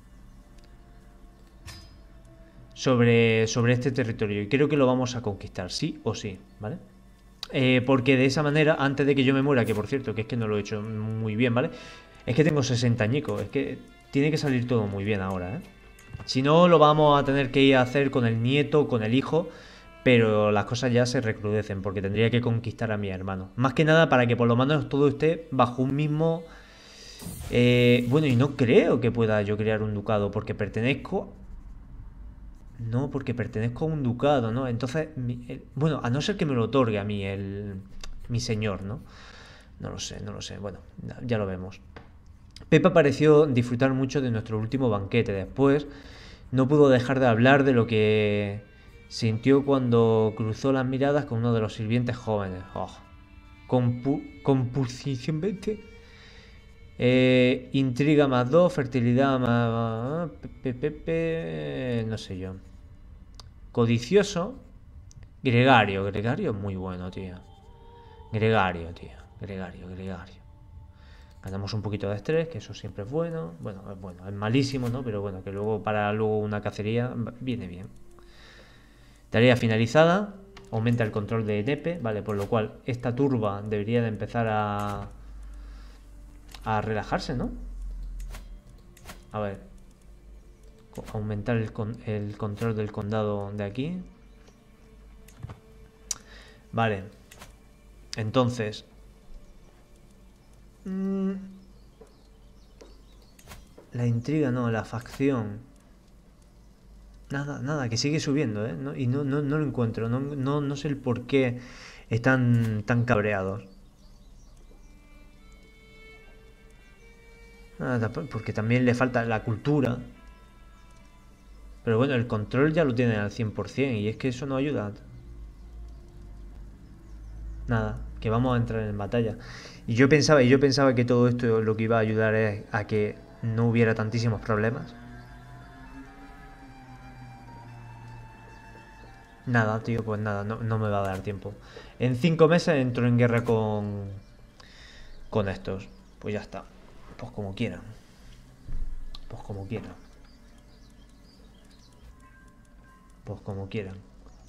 sobre, sobre este territorio. Y creo que lo vamos a conquistar, sí o sí, ¿vale? Eh, porque de esa manera, antes de que yo me muera, que por cierto, que es que no lo he hecho muy bien, ¿vale? Es que tengo sesenta añicos, es que tiene que salir todo muy bien ahora, ¿eh? Si no, lo vamos a tener que ir a hacer con el nieto, con el hijo, pero las cosas ya se recrudecen, porque tendría que conquistar a mi hermano. Más que nada para que por lo menos todo esté bajo un mismo... Eh, bueno, y no creo que pueda yo crear un ducado, porque pertenezco... No, porque pertenezco a un ducado, ¿no? Entonces, mi, el, bueno, a no ser que me lo otorgue a mí el, mi señor, ¿no? No lo sé, no lo sé. Bueno, ya lo vemos. Pepa pareció disfrutar mucho de nuestro último banquete. Después, no pudo dejar de hablar de lo que sintió cuando cruzó las miradas con uno de los sirvientes jóvenes. Oh. Compu composición veinte. Eh, intriga más dos, fertilidad más... Pepepe, no sé yo. Codicioso. Gregario. Gregario es muy bueno, tío. Gregario, tío. Gregario, gregario. Ganamos un poquito de estrés, que eso siempre es bueno. Bueno, es bueno, es malísimo, ¿no? Pero bueno, que luego para luego una cacería viene bien. Tarea finalizada. Aumenta el control de Nepe, ¿vale? Por lo cual esta turba debería de empezar a... a relajarse, ¿no? A ver. Aumentar el, con el control del condado de aquí. Vale. Entonces... Mmm, la intriga no, la facción. Nada, nada, que sigue subiendo, ¿eh? No, y no, no, no lo encuentro. No, no, no sé el por qué están tan cabreados. Nada, porque también le falta la cultura. Pero bueno, el control ya lo tienen al cien por cien y es que eso no ayuda. Nada, que vamos a entrar en batalla. Y yo pensaba, y yo pensaba que todo esto lo que iba a ayudar es a que no hubiera tantísimos problemas. Nada, tío, pues nada, no, no me va a dar tiempo. En cinco meses entro en guerra con... Con estos. Pues ya está. Pues como quieran. Pues como quieran. Pues como quieran.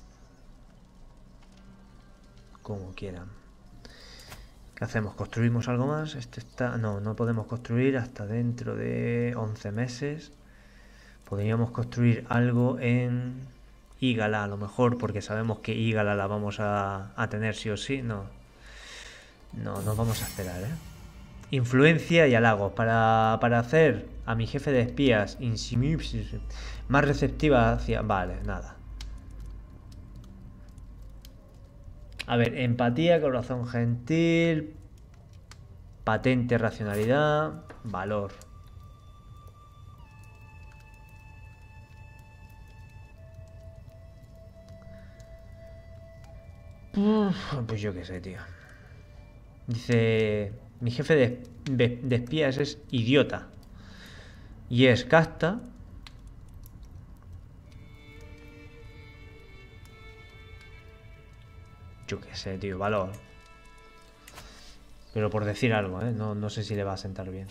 Como quieran. ¿Qué hacemos? ¿Construimos algo más? Este está... No, no podemos construir hasta dentro de once meses. Podríamos construir algo en Ígala, a lo mejor, porque sabemos que Ígala la vamos a, a tener sí o sí. No. No, no vamos a esperar, ¿eh? Influencia y halagos. Para, para hacer a mi jefe de espías más receptiva hacia... Vale, nada. A ver, empatía, corazón gentil, patente, racionalidad, valor. Uf, pues yo qué sé, tío. Dice, mi jefe de, de, de espías es idiota. Y es casta. Yo qué sé, tío, valor. Pero por decir algo, ¿eh? No, no sé si le va a sentar bien.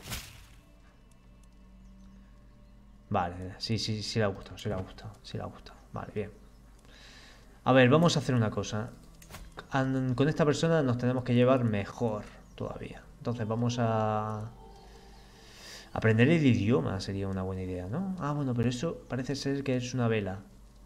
Vale, sí, sí, sí le ha gustado, sí le ha gustado, sí le ha gustado. Vale, bien. A ver, vamos a hacer una cosa. Con esta persona nos tenemos que llevar mejor todavía. Entonces vamos a... Aprender el idioma sería una buena idea, ¿no? Ah, bueno, pero eso parece ser que es una vela.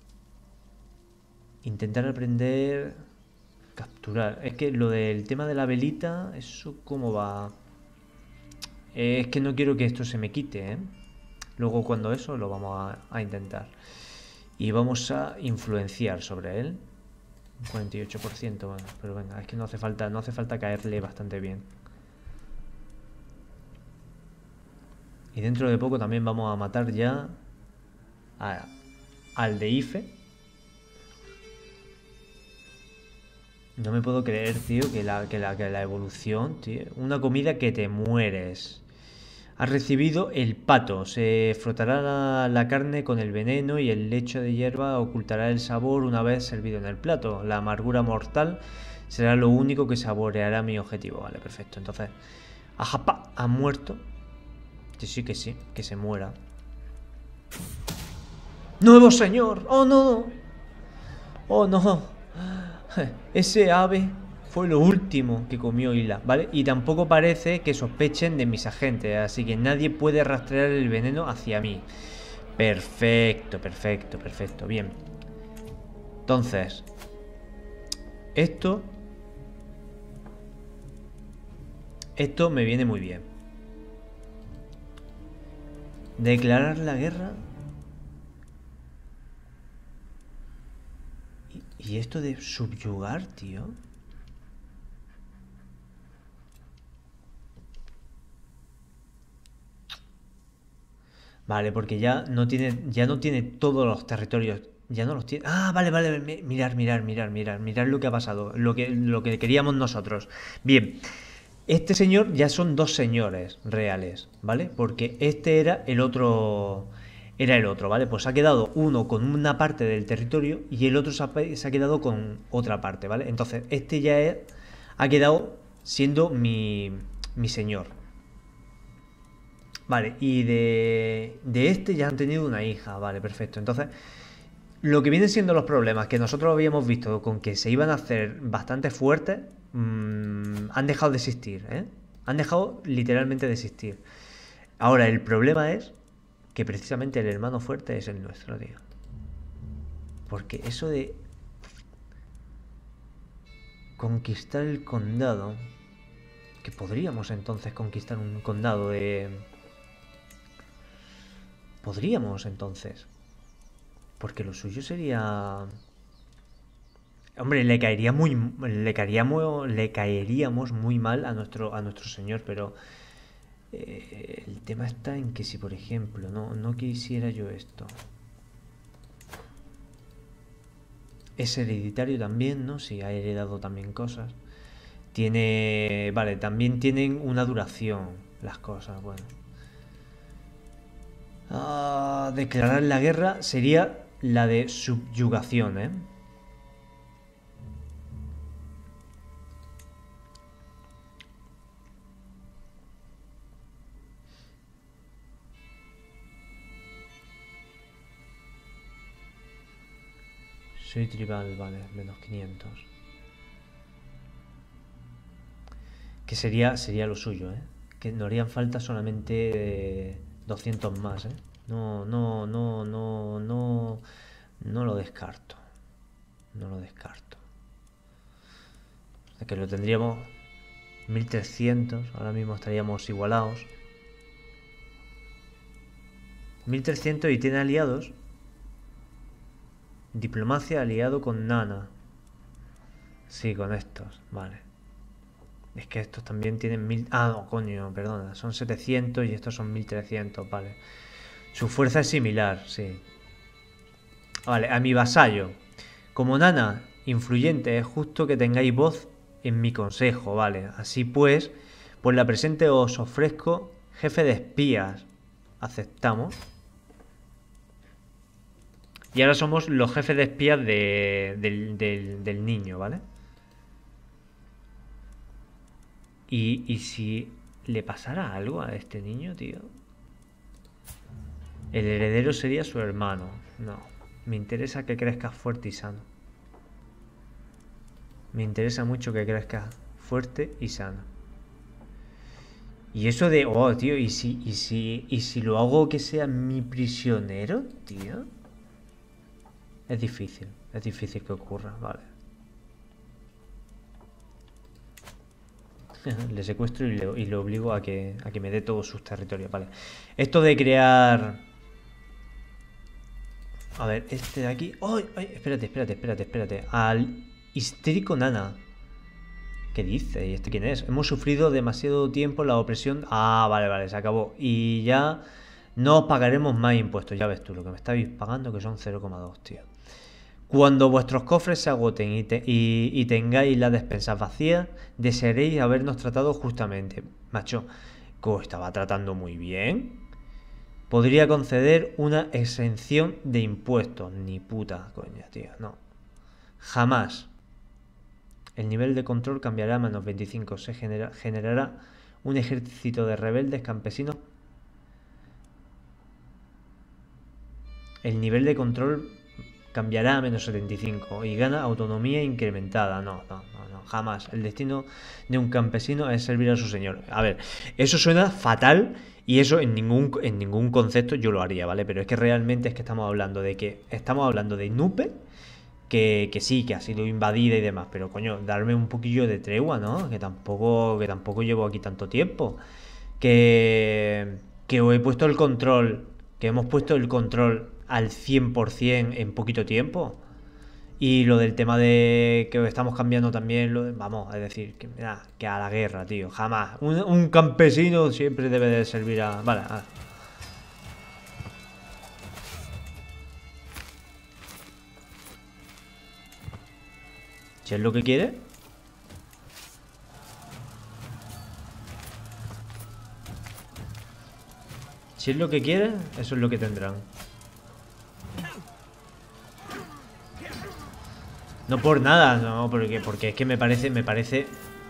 Intentar aprender... Capturar. Es que lo del tema de la velita, ¿eso cómo va? Eh, es que no quiero que esto se me quite, ¿eh? Luego cuando eso lo vamos a, a intentar. Y vamos a influenciar sobre él. Un cuarenta y ocho por ciento, bueno, pero venga, es que no hace falta, no hace falta caerle bastante bien. Y dentro de poco también vamos a matar ya a, al de Ife. No me puedo creer, tío, que la, que la, que la evolución, tío. Una comida que te mueres. Has recibido el pato. Se frotará la, la carne con el veneno y el lecho de hierba ocultará el sabor una vez servido en el plato. La amargura mortal será lo único que saboreará mi objetivo. Vale, perfecto. Entonces, ajapa, ha muerto. Que sí, que sí, que se muera. ¡Nuevo señor! ¡Oh, no! ¡Oh, no! Ese ave fue lo último que comió Hila, ¿vale? Y tampoco parece que sospechen de mis agentes, así que nadie puede rastrear el veneno hacia mí. Perfecto, perfecto, perfecto, bien. Entonces, esto... Esto me viene muy bien. Declarar la guerra... ¿Y esto de subyugar, tío? Vale, porque ya no tiene, ya no tiene todos los territorios. Ya no los tiene. Ah, vale, vale. Mirar, mirar, mirar, mirar. Mirar lo que ha pasado. Lo que, lo que queríamos nosotros. Bien. Este señor ya son dos señores reales, ¿vale? Porque este era el otro... Era el otro, ¿vale? Pues ha quedado uno con una parte del territorio y el otro se ha, se ha quedado con otra parte, ¿vale? Entonces, este ya es, ha quedado siendo mi, mi señor. Vale, y de, de este ya han tenido una hija, vale, perfecto. Entonces, lo que vienen siendo los problemas que nosotros habíamos visto con que se iban a hacer bastante fuertes, mmm, han dejado de existir, ¿eh? Han dejado literalmente de existir. Ahora, el problema es que precisamente el hermano fuerte es el nuestro, tío. Porque eso de conquistar el condado, que podríamos entonces conquistar un condado de... Podríamos entonces. Porque lo suyo sería... Hombre, le caería muy... Le caeríamos, le caeríamos muy mal a nuestro, a nuestro señor, pero... Eh, el tema está en que si, por ejemplo, no, no quisiera yo esto. Es hereditario también, ¿no? Si ha heredado también cosas. Tiene... Vale, también tienen una duración las cosas, bueno. Ah, declarar la guerra sería la de subyugación, ¿eh? Soy tribal, vale, menos quinientos. Que sería, sería lo suyo, ¿eh? Que no harían falta solamente eh, doscientos más, ¿eh? No, no, no, no, no, no lo descarto. No lo descarto. O sea que lo tendríamos mil trescientos, ahora mismo estaríamos igualados. mil trescientos y tiene aliados. Diplomacia aliado con Nana. Sí, con estos, vale. Es que estos también tienen mil... Ah, no, coño, perdona. Son setecientos y estos son mil trescientos, vale. Su fuerza es similar, sí. Vale, a mi vasallo. Como Nana, influyente, es justo que tengáis voz en mi consejo, vale. Así pues, por la presente os ofrezco jefe de espías. Aceptamos. Y ahora somos los jefes de espías de, del, del, del niño, ¿vale? Y, y si le pasara algo a este niño, tío. El heredero sería su hermano. No. Me interesa que crezca fuerte y sano. Me interesa mucho que crezca fuerte y sano. Y eso de, oh, tío, ¿y si, y si, y si lo hago que sea mi prisionero, tío? Es difícil, es difícil que ocurra, vale. Le secuestro y le, y le obligo a que, a que me dé todos sus territorios, vale. Esto de crear... A ver, este de aquí... ¡Ay! ¡Ay! Espérate, espérate, espérate, espérate. Al histérico Nana. ¿Qué dice? ¿Y este quién es? Hemos sufrido demasiado tiempo la opresión... Ah, vale, vale, se acabó. Y ya no os pagaremos más impuestos. Ya ves tú, lo que me estáis pagando que son cero coma dos, tío. Cuando vuestros cofres se agoten y, te, y, y tengáis las despensas vacías, desearéis habernos tratado justamente. Macho, que os estaba tratando muy bien. Podría conceder una exención de impuestos. Ni puta coña, tío, no. Jamás. El nivel de control cambiará a menos veinticinco. Se genera, generará un ejército de rebeldes campesinos. El nivel de control cambiará a menos setenta y cinco y gana autonomía incrementada. No, no, no, no, jamás. El destino de un campesino es servir a su señor. A ver, eso suena fatal y eso en ningún, en ningún concepto yo lo haría, ¿vale? Pero es que realmente es que estamos hablando de que estamos hablando de Nupe, que, que sí, que ha sido invadida y demás, pero coño, darme un poquillo de tregua, ¿no? Que tampoco, que tampoco llevo aquí tanto tiempo. Que, que os he puesto el control, que hemos puesto el control al cien por cien en poquito tiempo. Y lo del tema de que estamos cambiando también, lo de, vamos, es decir, que, mira, que a la guerra, tío, jamás. Un, un campesino siempre debe de servir a... Vale, a... Si es lo que quiere. Si es lo que quiere, eso es lo que tendrán. No por nada, no, porque, porque es que me parece, me parece...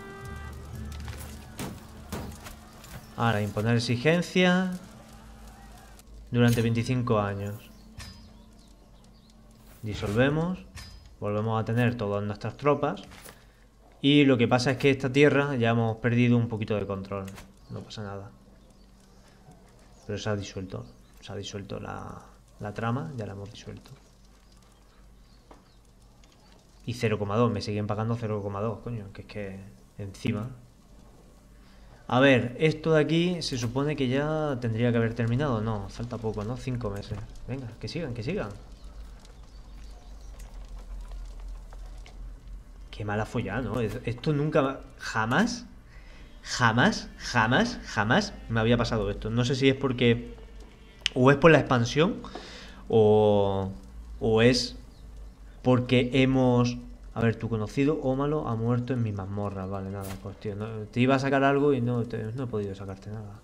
Ahora, imponer exigencia durante veinticinco años. Disolvemos, volvemos a tener todas nuestras tropas. Y lo que pasa es que esta tierra ya hemos perdido un poquito de control. No pasa nada. Pero se ha disuelto, se ha disuelto la, la trama, ya la hemos disuelto. Y cero coma dos, me siguen pagando cero coma dos, coño, que es que encima... A ver, esto de aquí se supone que ya tendría que haber terminado. No, falta poco, ¿no? Cinco meses. Venga, que sigan, que sigan. Qué mala follada, ¿no? Esto nunca... Jamás, jamás, jamás, jamás me había pasado esto. No sé si es porque... O es por la expansión o... O es... Porque hemos... A ver, tu conocido Ómalo ha muerto en mi mazmorra. Vale, nada, pues tío, no, te iba a sacar algo y no, te, no he podido sacarte nada.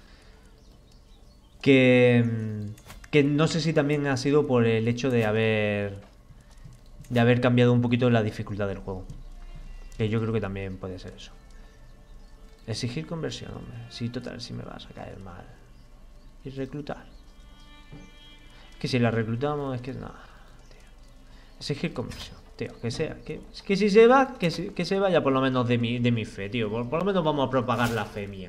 Que... Que no sé si también ha sido por el hecho de haber... De haber cambiado un poquito la dificultad del juego. Que yo creo que también puede ser eso. Exigir conversión, hombre. Sí, total, si me vas a caer mal. Y reclutar. Es que si la reclutamos es que... Nada. Exigir conversión, tío, que sea, que, que si se va, que se, que se vaya por lo menos de mi, de mi fe, tío. Por, por lo menos vamos a propagar la fe mía.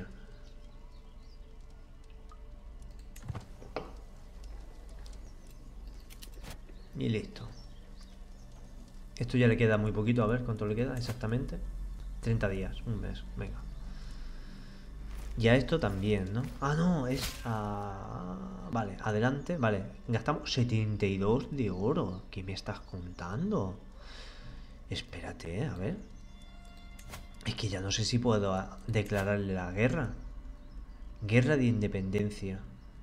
Y listo. Esto ya le queda muy poquito, a ver cuánto le queda exactamente. treinta días, un mes, venga. Y a esto también, ¿no? Ah, no, es... Uh... Vale, adelante, vale. Gastamos setenta y dos de oro. ¿Qué me estás contando? Espérate, a ver. Es que ya no sé si puedo declararle la guerra. Guerra de independencia.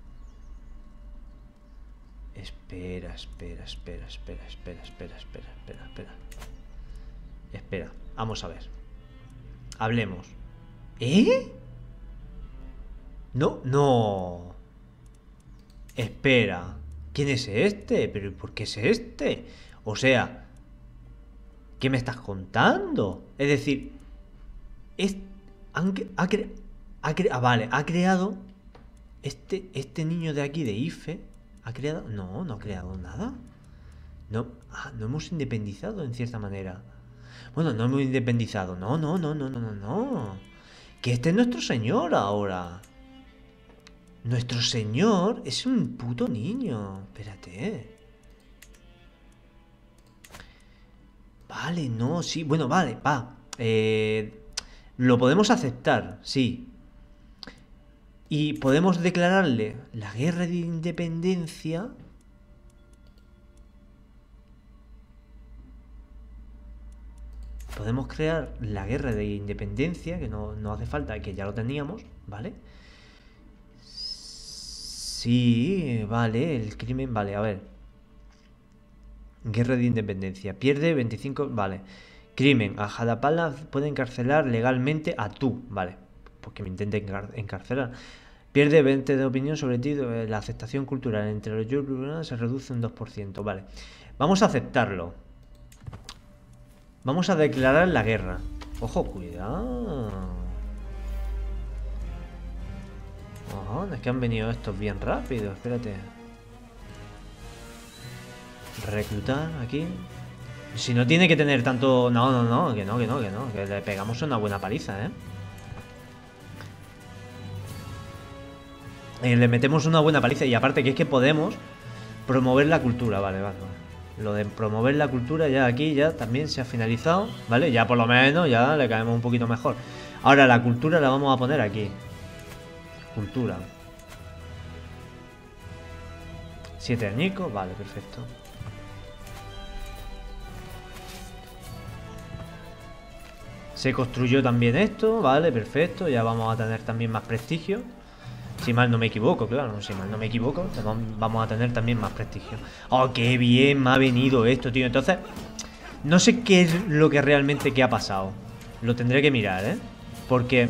Espera, espera, espera, espera, espera, espera, espera, espera, espera. Espera, vamos a ver. Hablemos. ¿Eh? No, no. Espera. ¿Quién es este? ¿Pero por qué es este? O sea, ¿qué me estás contando? Es decir, es, han, ha, cre, ha cre, ah, vale, ha creado este, este niño de aquí de Ife. ¿Ha creado? No, no ha creado nada. No, ah, no hemos independizado en cierta manera. Bueno, no hemos independizado. No, no, no, no, no, no, no. Que este es nuestro señor ahora. Nuestro señor es un puto niño. Espérate. Vale, no, sí. Bueno, vale, va. Eh, lo podemos aceptar, sí. Y podemos declararle la guerra de independencia. Podemos crear la guerra de independencia, que no, no hace falta, que ya lo teníamos, ¿vale? Sí, vale, el crimen, vale, a ver. Guerra de independencia. Pierde veinticinco, vale. Crimen, a Jalapala puede encarcelar legalmente a tú, vale. Porque me intente encar encarcelar. Pierde veinte de opinión sobre ti, la aceptación cultural entre los youtubers se reduce un dos por ciento, vale. Vamos a aceptarlo. Vamos a declarar la guerra. Ojo, cuidado. Oh, es que han venido estos bien rápido, espérate. Reclutar aquí. Si no tiene que tener tanto... No, no, no, que no, que no, que no. Que le pegamos una buena paliza, ¿eh? Eh, le metemos una buena paliza. Y aparte que es que podemos promover la cultura. Vale, vale, vale. Lo de promover la cultura ya aquí ya también se ha finalizado. Vale, ya por lo menos ya le caemos un poquito mejor. Ahora la cultura la vamos a poner aquí. Cultura. Siete añicos, vale, perfecto. Se construyó también esto, vale, perfecto. Ya vamos a tener también más prestigio. Si mal no me equivoco, claro, si mal no me equivoco, vamos a tener también más prestigio. Oh, qué bien me ha venido esto, tío. Entonces, no sé qué es lo que realmente que ha pasado. Lo tendré que mirar, ¿eh? Porque...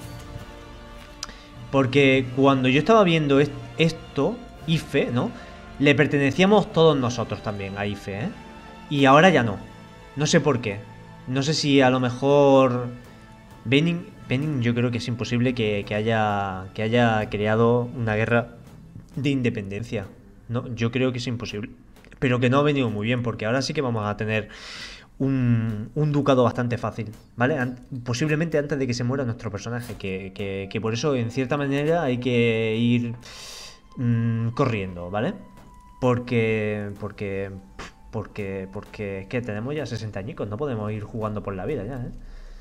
Porque cuando yo estaba viendo esto, Ife, ¿no? Le pertenecíamos todos nosotros también a Ife, ¿eh? Y ahora ya no. No sé por qué. No sé si a lo mejor... Benin, Benin yo creo que es imposible que, que, haya, que haya creado una guerra de independencia. No, yo creo que es imposible. Pero que no ha venido muy bien, porque ahora sí que vamos a tener un, un ducado bastante fácil, ¿vale? An posiblemente antes de que se muera nuestro personaje, que, que, que por eso en cierta manera hay que ir mmm, corriendo, ¿vale? Porque... Porque... Porque, porque es que tenemos ya sesenta añicos, no podemos ir jugando por la vida ya, ¿eh?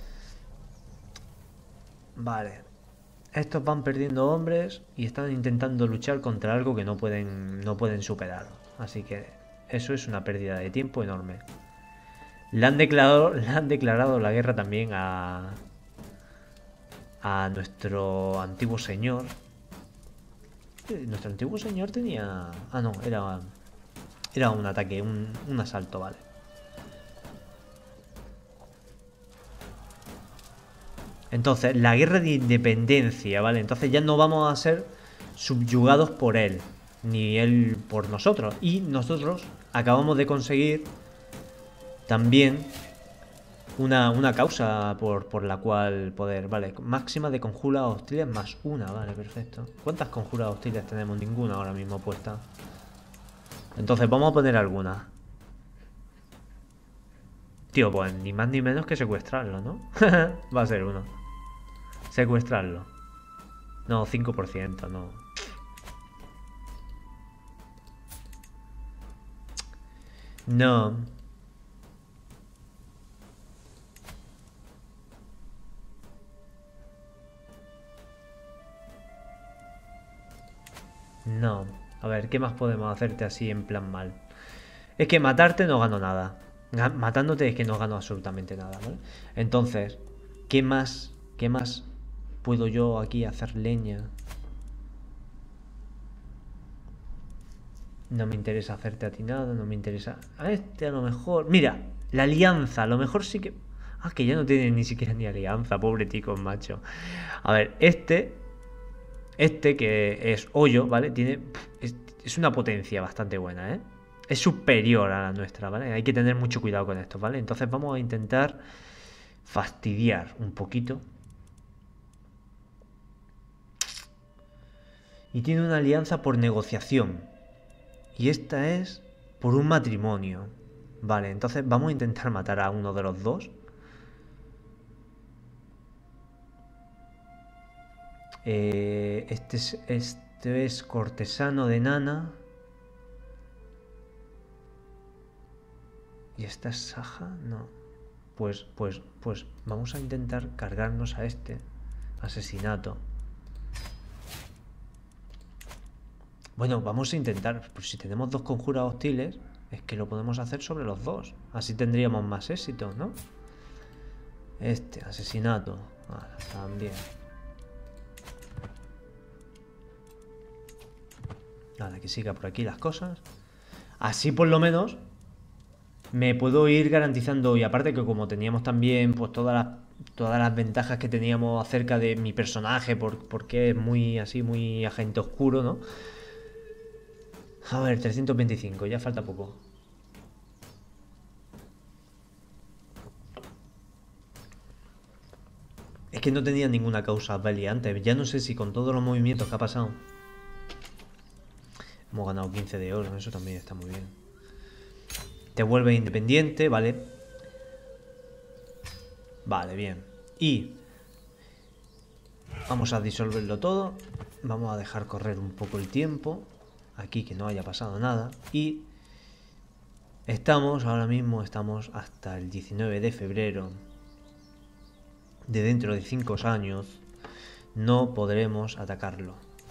Vale. Estos van perdiendo hombres y están intentando luchar contra algo que no pueden, no pueden superar. Así que eso es una pérdida de tiempo enorme. Le han declarado, le han declarado la guerra también a, a nuestro antiguo señor. Nuestro antiguo señor tenía... Ah, no, era... Era un ataque, un, un asalto, vale. Entonces, la guerra de independencia, ¿vale? Entonces ya no vamos a ser subyugados por él, ni él por nosotros. Y nosotros acabamos de conseguir también una, una causa por, por la cual poder, ¿vale? Máxima de conjuras hostiles más una, vale, perfecto. ¿Cuántas conjuras hostiles tenemos? Ninguna ahora mismo puesta. Entonces vamos a poner alguna. Tío, pues ni más ni menos que secuestrarlo, ¿no? Va a ser uno. Secuestrarlo. No, cinco por ciento, no. No. No. A ver, ¿qué más podemos hacerte así en plan mal? Es que matarte no gano nada. Matándote es que no gano absolutamente nada, ¿vale? Entonces, ¿qué más? ¿Qué más puedo yo aquí hacer leña? No me interesa hacerte a ti nada, no me interesa... A este a lo mejor... Mira, la alianza, a lo mejor sí que... Ah, que ya no tiene ni siquiera ni alianza, pobre tico, macho. A ver, este... Este que es hoyo, ¿vale? Tiene... Es, es una potencia bastante buena, ¿eh? Es superior a la nuestra, ¿vale? Hay que tener mucho cuidado con esto, ¿vale? Entonces vamos a intentar fastidiar un poquito. Y tiene una alianza por negociación. Y esta es por un matrimonio. Vale, entonces vamos a intentar matar a uno de los dos. Eh, este, es, este es cortesano de Nana. ¿Y esta es Saja? No. Pues, pues, pues vamos a intentar cargarnos a este. Asesinato. Bueno, vamos a intentar. Pues si tenemos dos conjuras hostiles, es que lo podemos hacer sobre los dos. Así tendríamos más éxito, ¿no? Este, asesinato. Vale, también. Nada, que siga por aquí las cosas. Así por lo menos me puedo ir garantizando. Y aparte que como teníamos también pues todas las, todas las ventajas que teníamos acerca de mi personaje, por, porque es muy así, muy agente oscuro, ¿no? A ver, trescientos veinticinco, ya falta poco. Es que no tenía ninguna causa belli antes. Ya no sé si con todos los movimientos que ha pasado hemos ganado quince de oro, eso también está muy bien. Te vuelves independiente, vale. Vale, bien. Y vamos a disolverlo todo. Vamos a dejar correr un poco el tiempo. Aquí que no haya pasado nada. Y estamos, ahora mismo estamos hasta el diecinueve de febrero. De dentro de cinco años no podremos atacarlo.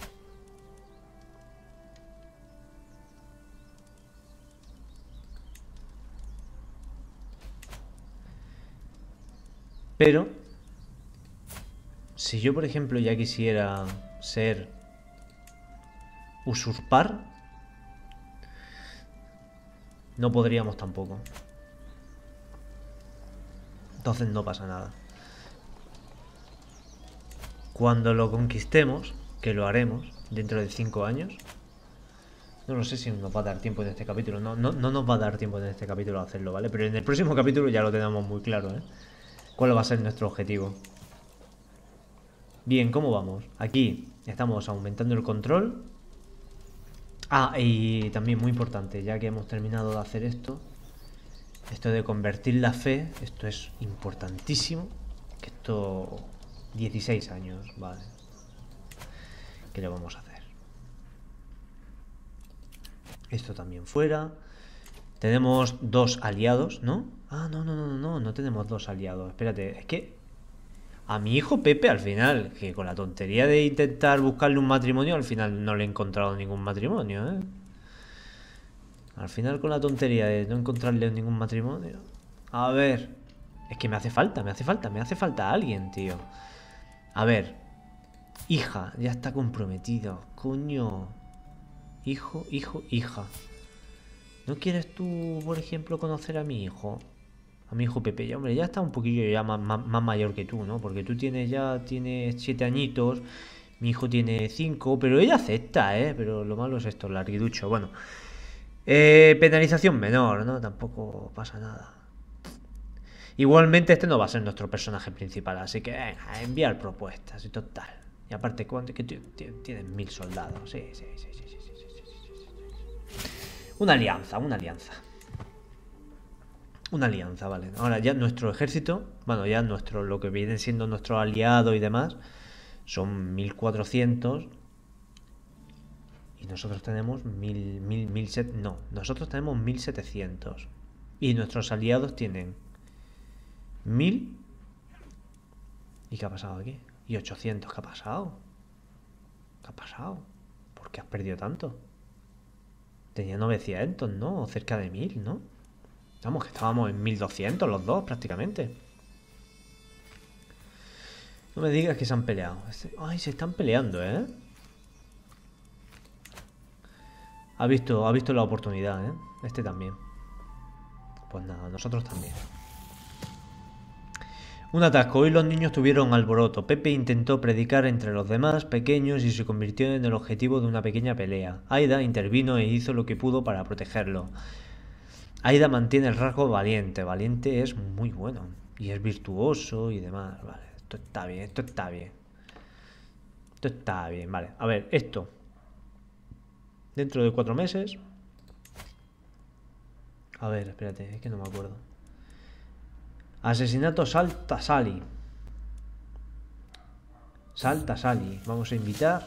Pero si yo, por ejemplo, ya quisiera ser usurpar, no podríamos tampoco. Entonces no pasa nada. Cuando lo conquistemos, que lo haremos dentro de cinco años, no lo sé si nos va a dar tiempo en este capítulo. No, no, no nos va a dar tiempo en este capítulo a hacerlo, ¿vale? Pero en el próximo capítulo ya lo tenemos muy claro, ¿eh? ¿Cuál va a ser nuestro objetivo? Bien, ¿cómo vamos? Aquí estamos aumentando el control. Ah, y también muy importante, ya que hemos terminado de hacer esto, esto de convertir la fe, esto es importantísimo. Que esto... dieciséis años, vale. ¿Qué le vamos a hacer? Esto también fuera. Tenemos dos aliados, ¿no? Ah, no, no, no, no, no, no tenemos dos aliados. Espérate, es que a mi hijo Pepe al final, que con la tontería de intentar buscarle un matrimonio, al final no le he encontrado ningún matrimonio, ¿eh? Al final con la tontería de no encontrarle ningún matrimonio. A ver, es que me hace falta, me hace falta, me hace falta alguien, tío. A ver, hija, ya está comprometido, coño. Hijo, hijo, hija. ¿No quieres tú, por ejemplo, conocer a mi hijo? A mi hijo Pepe, ya, hombre, ya está un poquillo ya más, más, más mayor que tú, ¿no? Porque tú tienes ya, tienes siete añitos, mi hijo tiene cinco, pero ella acepta, ¿eh? Pero lo malo es esto, larguiducho. Bueno, eh, penalización menor, ¿no? Tampoco pasa nada. Igualmente este no va a ser nuestro personaje principal, así que venga, enviar propuestas y total. Y aparte, ¿cuánto? Que tienen mil soldados. Sí, sí, sí, sí, sí, sí, sí, sí, sí. Una alianza, una alianza. Una alianza, vale. Ahora ya nuestro ejército, bueno, ya nuestro, lo que vienen siendo nuestros aliados y demás, son mil cuatrocientos. Y nosotros tenemos mil, mil, mil set, no, nosotros tenemos mil setecientos. Y nuestros aliados tienen mil. ¿Y qué ha pasado aquí? Y ochocientos, ¿qué ha pasado? ¿Qué ha pasado? ¿Por qué has perdido tanto? Tenía novecientos, ¿no? O cerca de mil, ¿no? Vamos, que estábamos en mil doscientos los dos prácticamente. No me digas que se han peleado. Ay, se están peleando, ¿eh? Ha visto, ha visto la oportunidad, ¿eh? Este también. Pues nada, nosotros también. Un atasco. Hoy los niños tuvieron alboroto. Pepe intentó predicar entre los demás pequeños y se convirtió en el objetivo de una pequeña pelea. Aida intervino e hizo lo que pudo para protegerlo. Aida mantiene el rasgo valiente. Valiente es muy bueno. Y es virtuoso y demás. Vale, esto está bien, esto está bien. Esto está bien, vale. A ver, esto. Dentro de cuatro meses. A ver, espérate, es que no me acuerdo. Asesinato Salta Sali. Salta Sali. Vamos a invitar.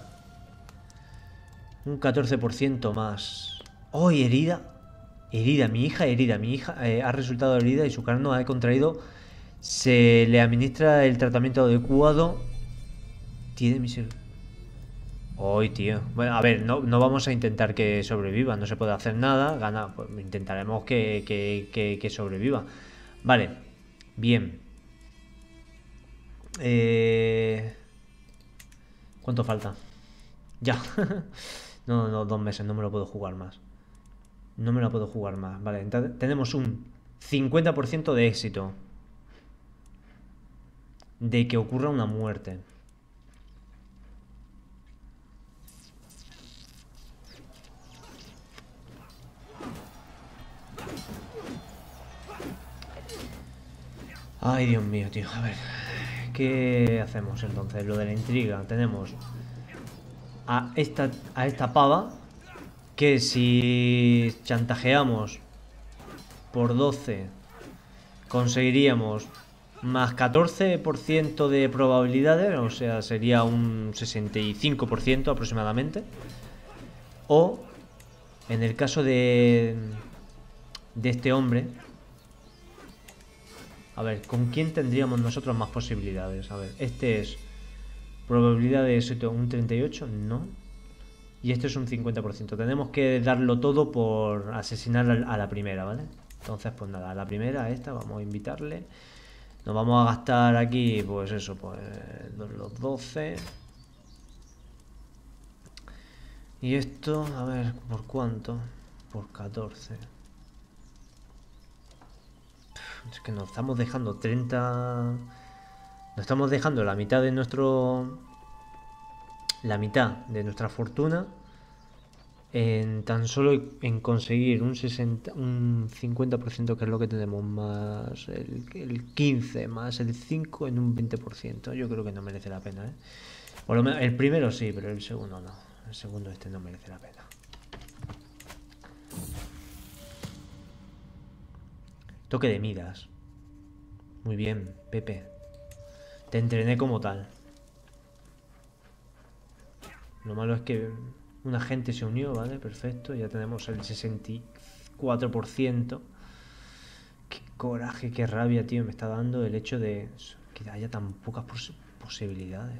Un catorce por ciento más. ¡Oh, herida! Herida, mi hija herida. Mi hija eh, ha resultado herida y su cráneo ha contraído. Se le administra el tratamiento adecuado. Tiene misericordia. ¡Ay, tío! Bueno, a ver, no, no vamos a intentar que sobreviva. No se puede hacer nada. Gana, pues intentaremos que, que, que, que sobreviva. Vale. Bien. Eh... ¿Cuánto falta? Ya. No, no, dos meses. No me lo puedo jugar más. No me lo puedo jugar más. Vale, entonces tenemos un cincuenta por ciento de éxito de que ocurra una muerte. Ay, Dios mío, tío. A ver, ¿qué hacemos entonces? Lo de la intriga. Tenemos a esta, a esta pava que si chantajeamos por doce conseguiríamos más catorce por ciento de probabilidades, o sea, sería un sesenta y cinco por ciento aproximadamente. O en el caso de de este hombre, a ver, ¿con quién tendríamos nosotros más posibilidades? A ver, este es probabilidad de éxito un treinta y ocho, no. Y este es un cincuenta por ciento. Tenemos que darlo todo por asesinar a la primera, ¿vale? Entonces, pues nada, a la primera, a esta, vamos a invitarle. Nos vamos a gastar aquí, pues eso, pues los doce. Y esto, a ver, ¿por cuánto? Por catorce. Es que nos estamos dejando treinta... Nos estamos dejando la mitad de nuestro... La mitad de nuestra fortuna en tan solo en conseguir un sesenta, un cincuenta por ciento, que es lo que tenemos, más el, el quince, más el cinco en un veinte por ciento. Yo creo que no merece la pena, ¿eh? Por lo menos el primero sí, pero el segundo no. El segundo este no merece la pena. Toque de Midas. Muy bien, Pepe. Te entrené como tal. Lo malo es que una gente se unió, ¿vale? Perfecto, ya tenemos el sesenta y cuatro por ciento. Qué coraje, qué rabia, tío, me está dando el hecho de que haya tan pocas pos posibilidades.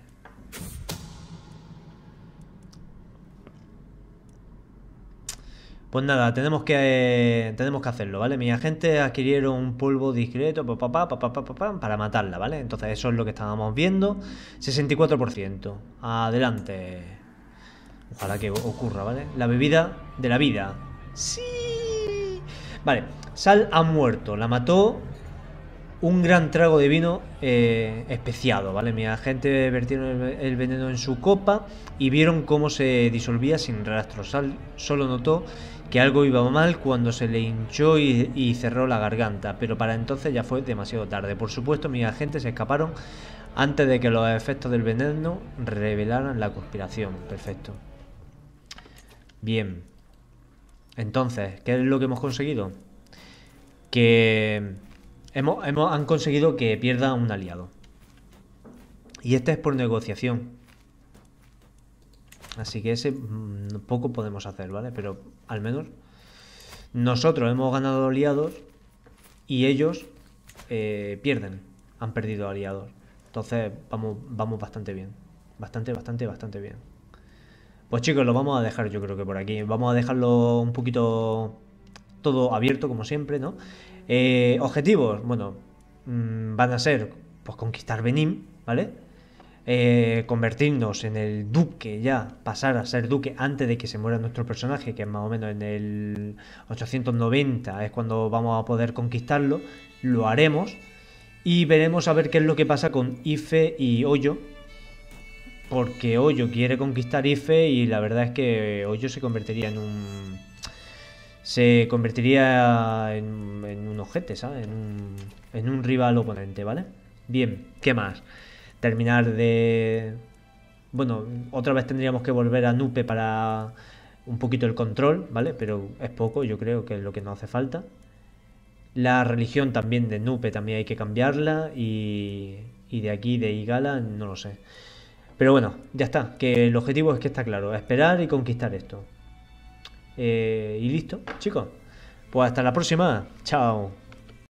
Pues nada, tenemos que eh, tenemos que hacerlo, ¿vale? Mis agentes adquirieron un polvo discreto pa, pa, pa, pa, pa, pa, pa, para matarla, ¿vale? Entonces eso es lo que estábamos viendo. sesenta y cuatro por ciento. Adelante. Ojalá que ocurra, ¿vale? La bebida de la vida. ¡Sí! Vale, Sal ha muerto. La mató un gran trago de vino eh, especiado, ¿vale? Mis agentes vertieron el, el veneno en su copa y vieron cómo se disolvía sin rastro. Sal solo notó que algo iba mal cuando se le hinchó y, y cerró la garganta, pero para entonces ya fue demasiado tarde. Por supuesto, mis agentes se escaparon antes de que los efectos del veneno revelaran la conspiración. Perfecto. Bien. Entonces, ¿qué es lo que hemos conseguido? que hemos, hemos, han conseguido que pierda un aliado. Y este es por negociación. Así que ese mmm, poco podemos hacer, ¿vale? Pero al menos nosotros hemos ganado aliados y ellos eh, pierden, han perdido aliados. Entonces vamos, vamos bastante bien. Bastante, bastante, bastante bien. Pues chicos, lo vamos a dejar yo creo que por aquí. Vamos a dejarlo un poquito todo abierto como siempre, ¿no? Eh, objetivos, bueno, mmm, van a ser pues conquistar Benín, ¿vale? Eh, convertirnos en el duque ya, pasar a ser duque antes de que se muera nuestro personaje, que es más o menos en el ochocientos noventa, es cuando vamos a poder conquistarlo. Lo haremos y veremos a ver qué es lo que pasa con Ife y Hoyo, porque Hoyo quiere conquistar Ife y la verdad es que Hoyo se convertiría en un... Se convertiría en, en un ojete, ¿sabes? En un, en un rival oponente, ¿vale? Bien, ¿qué más? Terminar de... Bueno, otra vez tendríamos que volver a Nupe para un poquito el control, ¿vale? Pero es poco, yo creo que es lo que nos hace falta. La religión también de Nupe también hay que cambiarla y, y de aquí, de Igala, no lo sé. Pero bueno, ya está, que el objetivo es que está claro, esperar y conquistar esto. Eh, y listo, chicos. Pues hasta la próxima. Chao.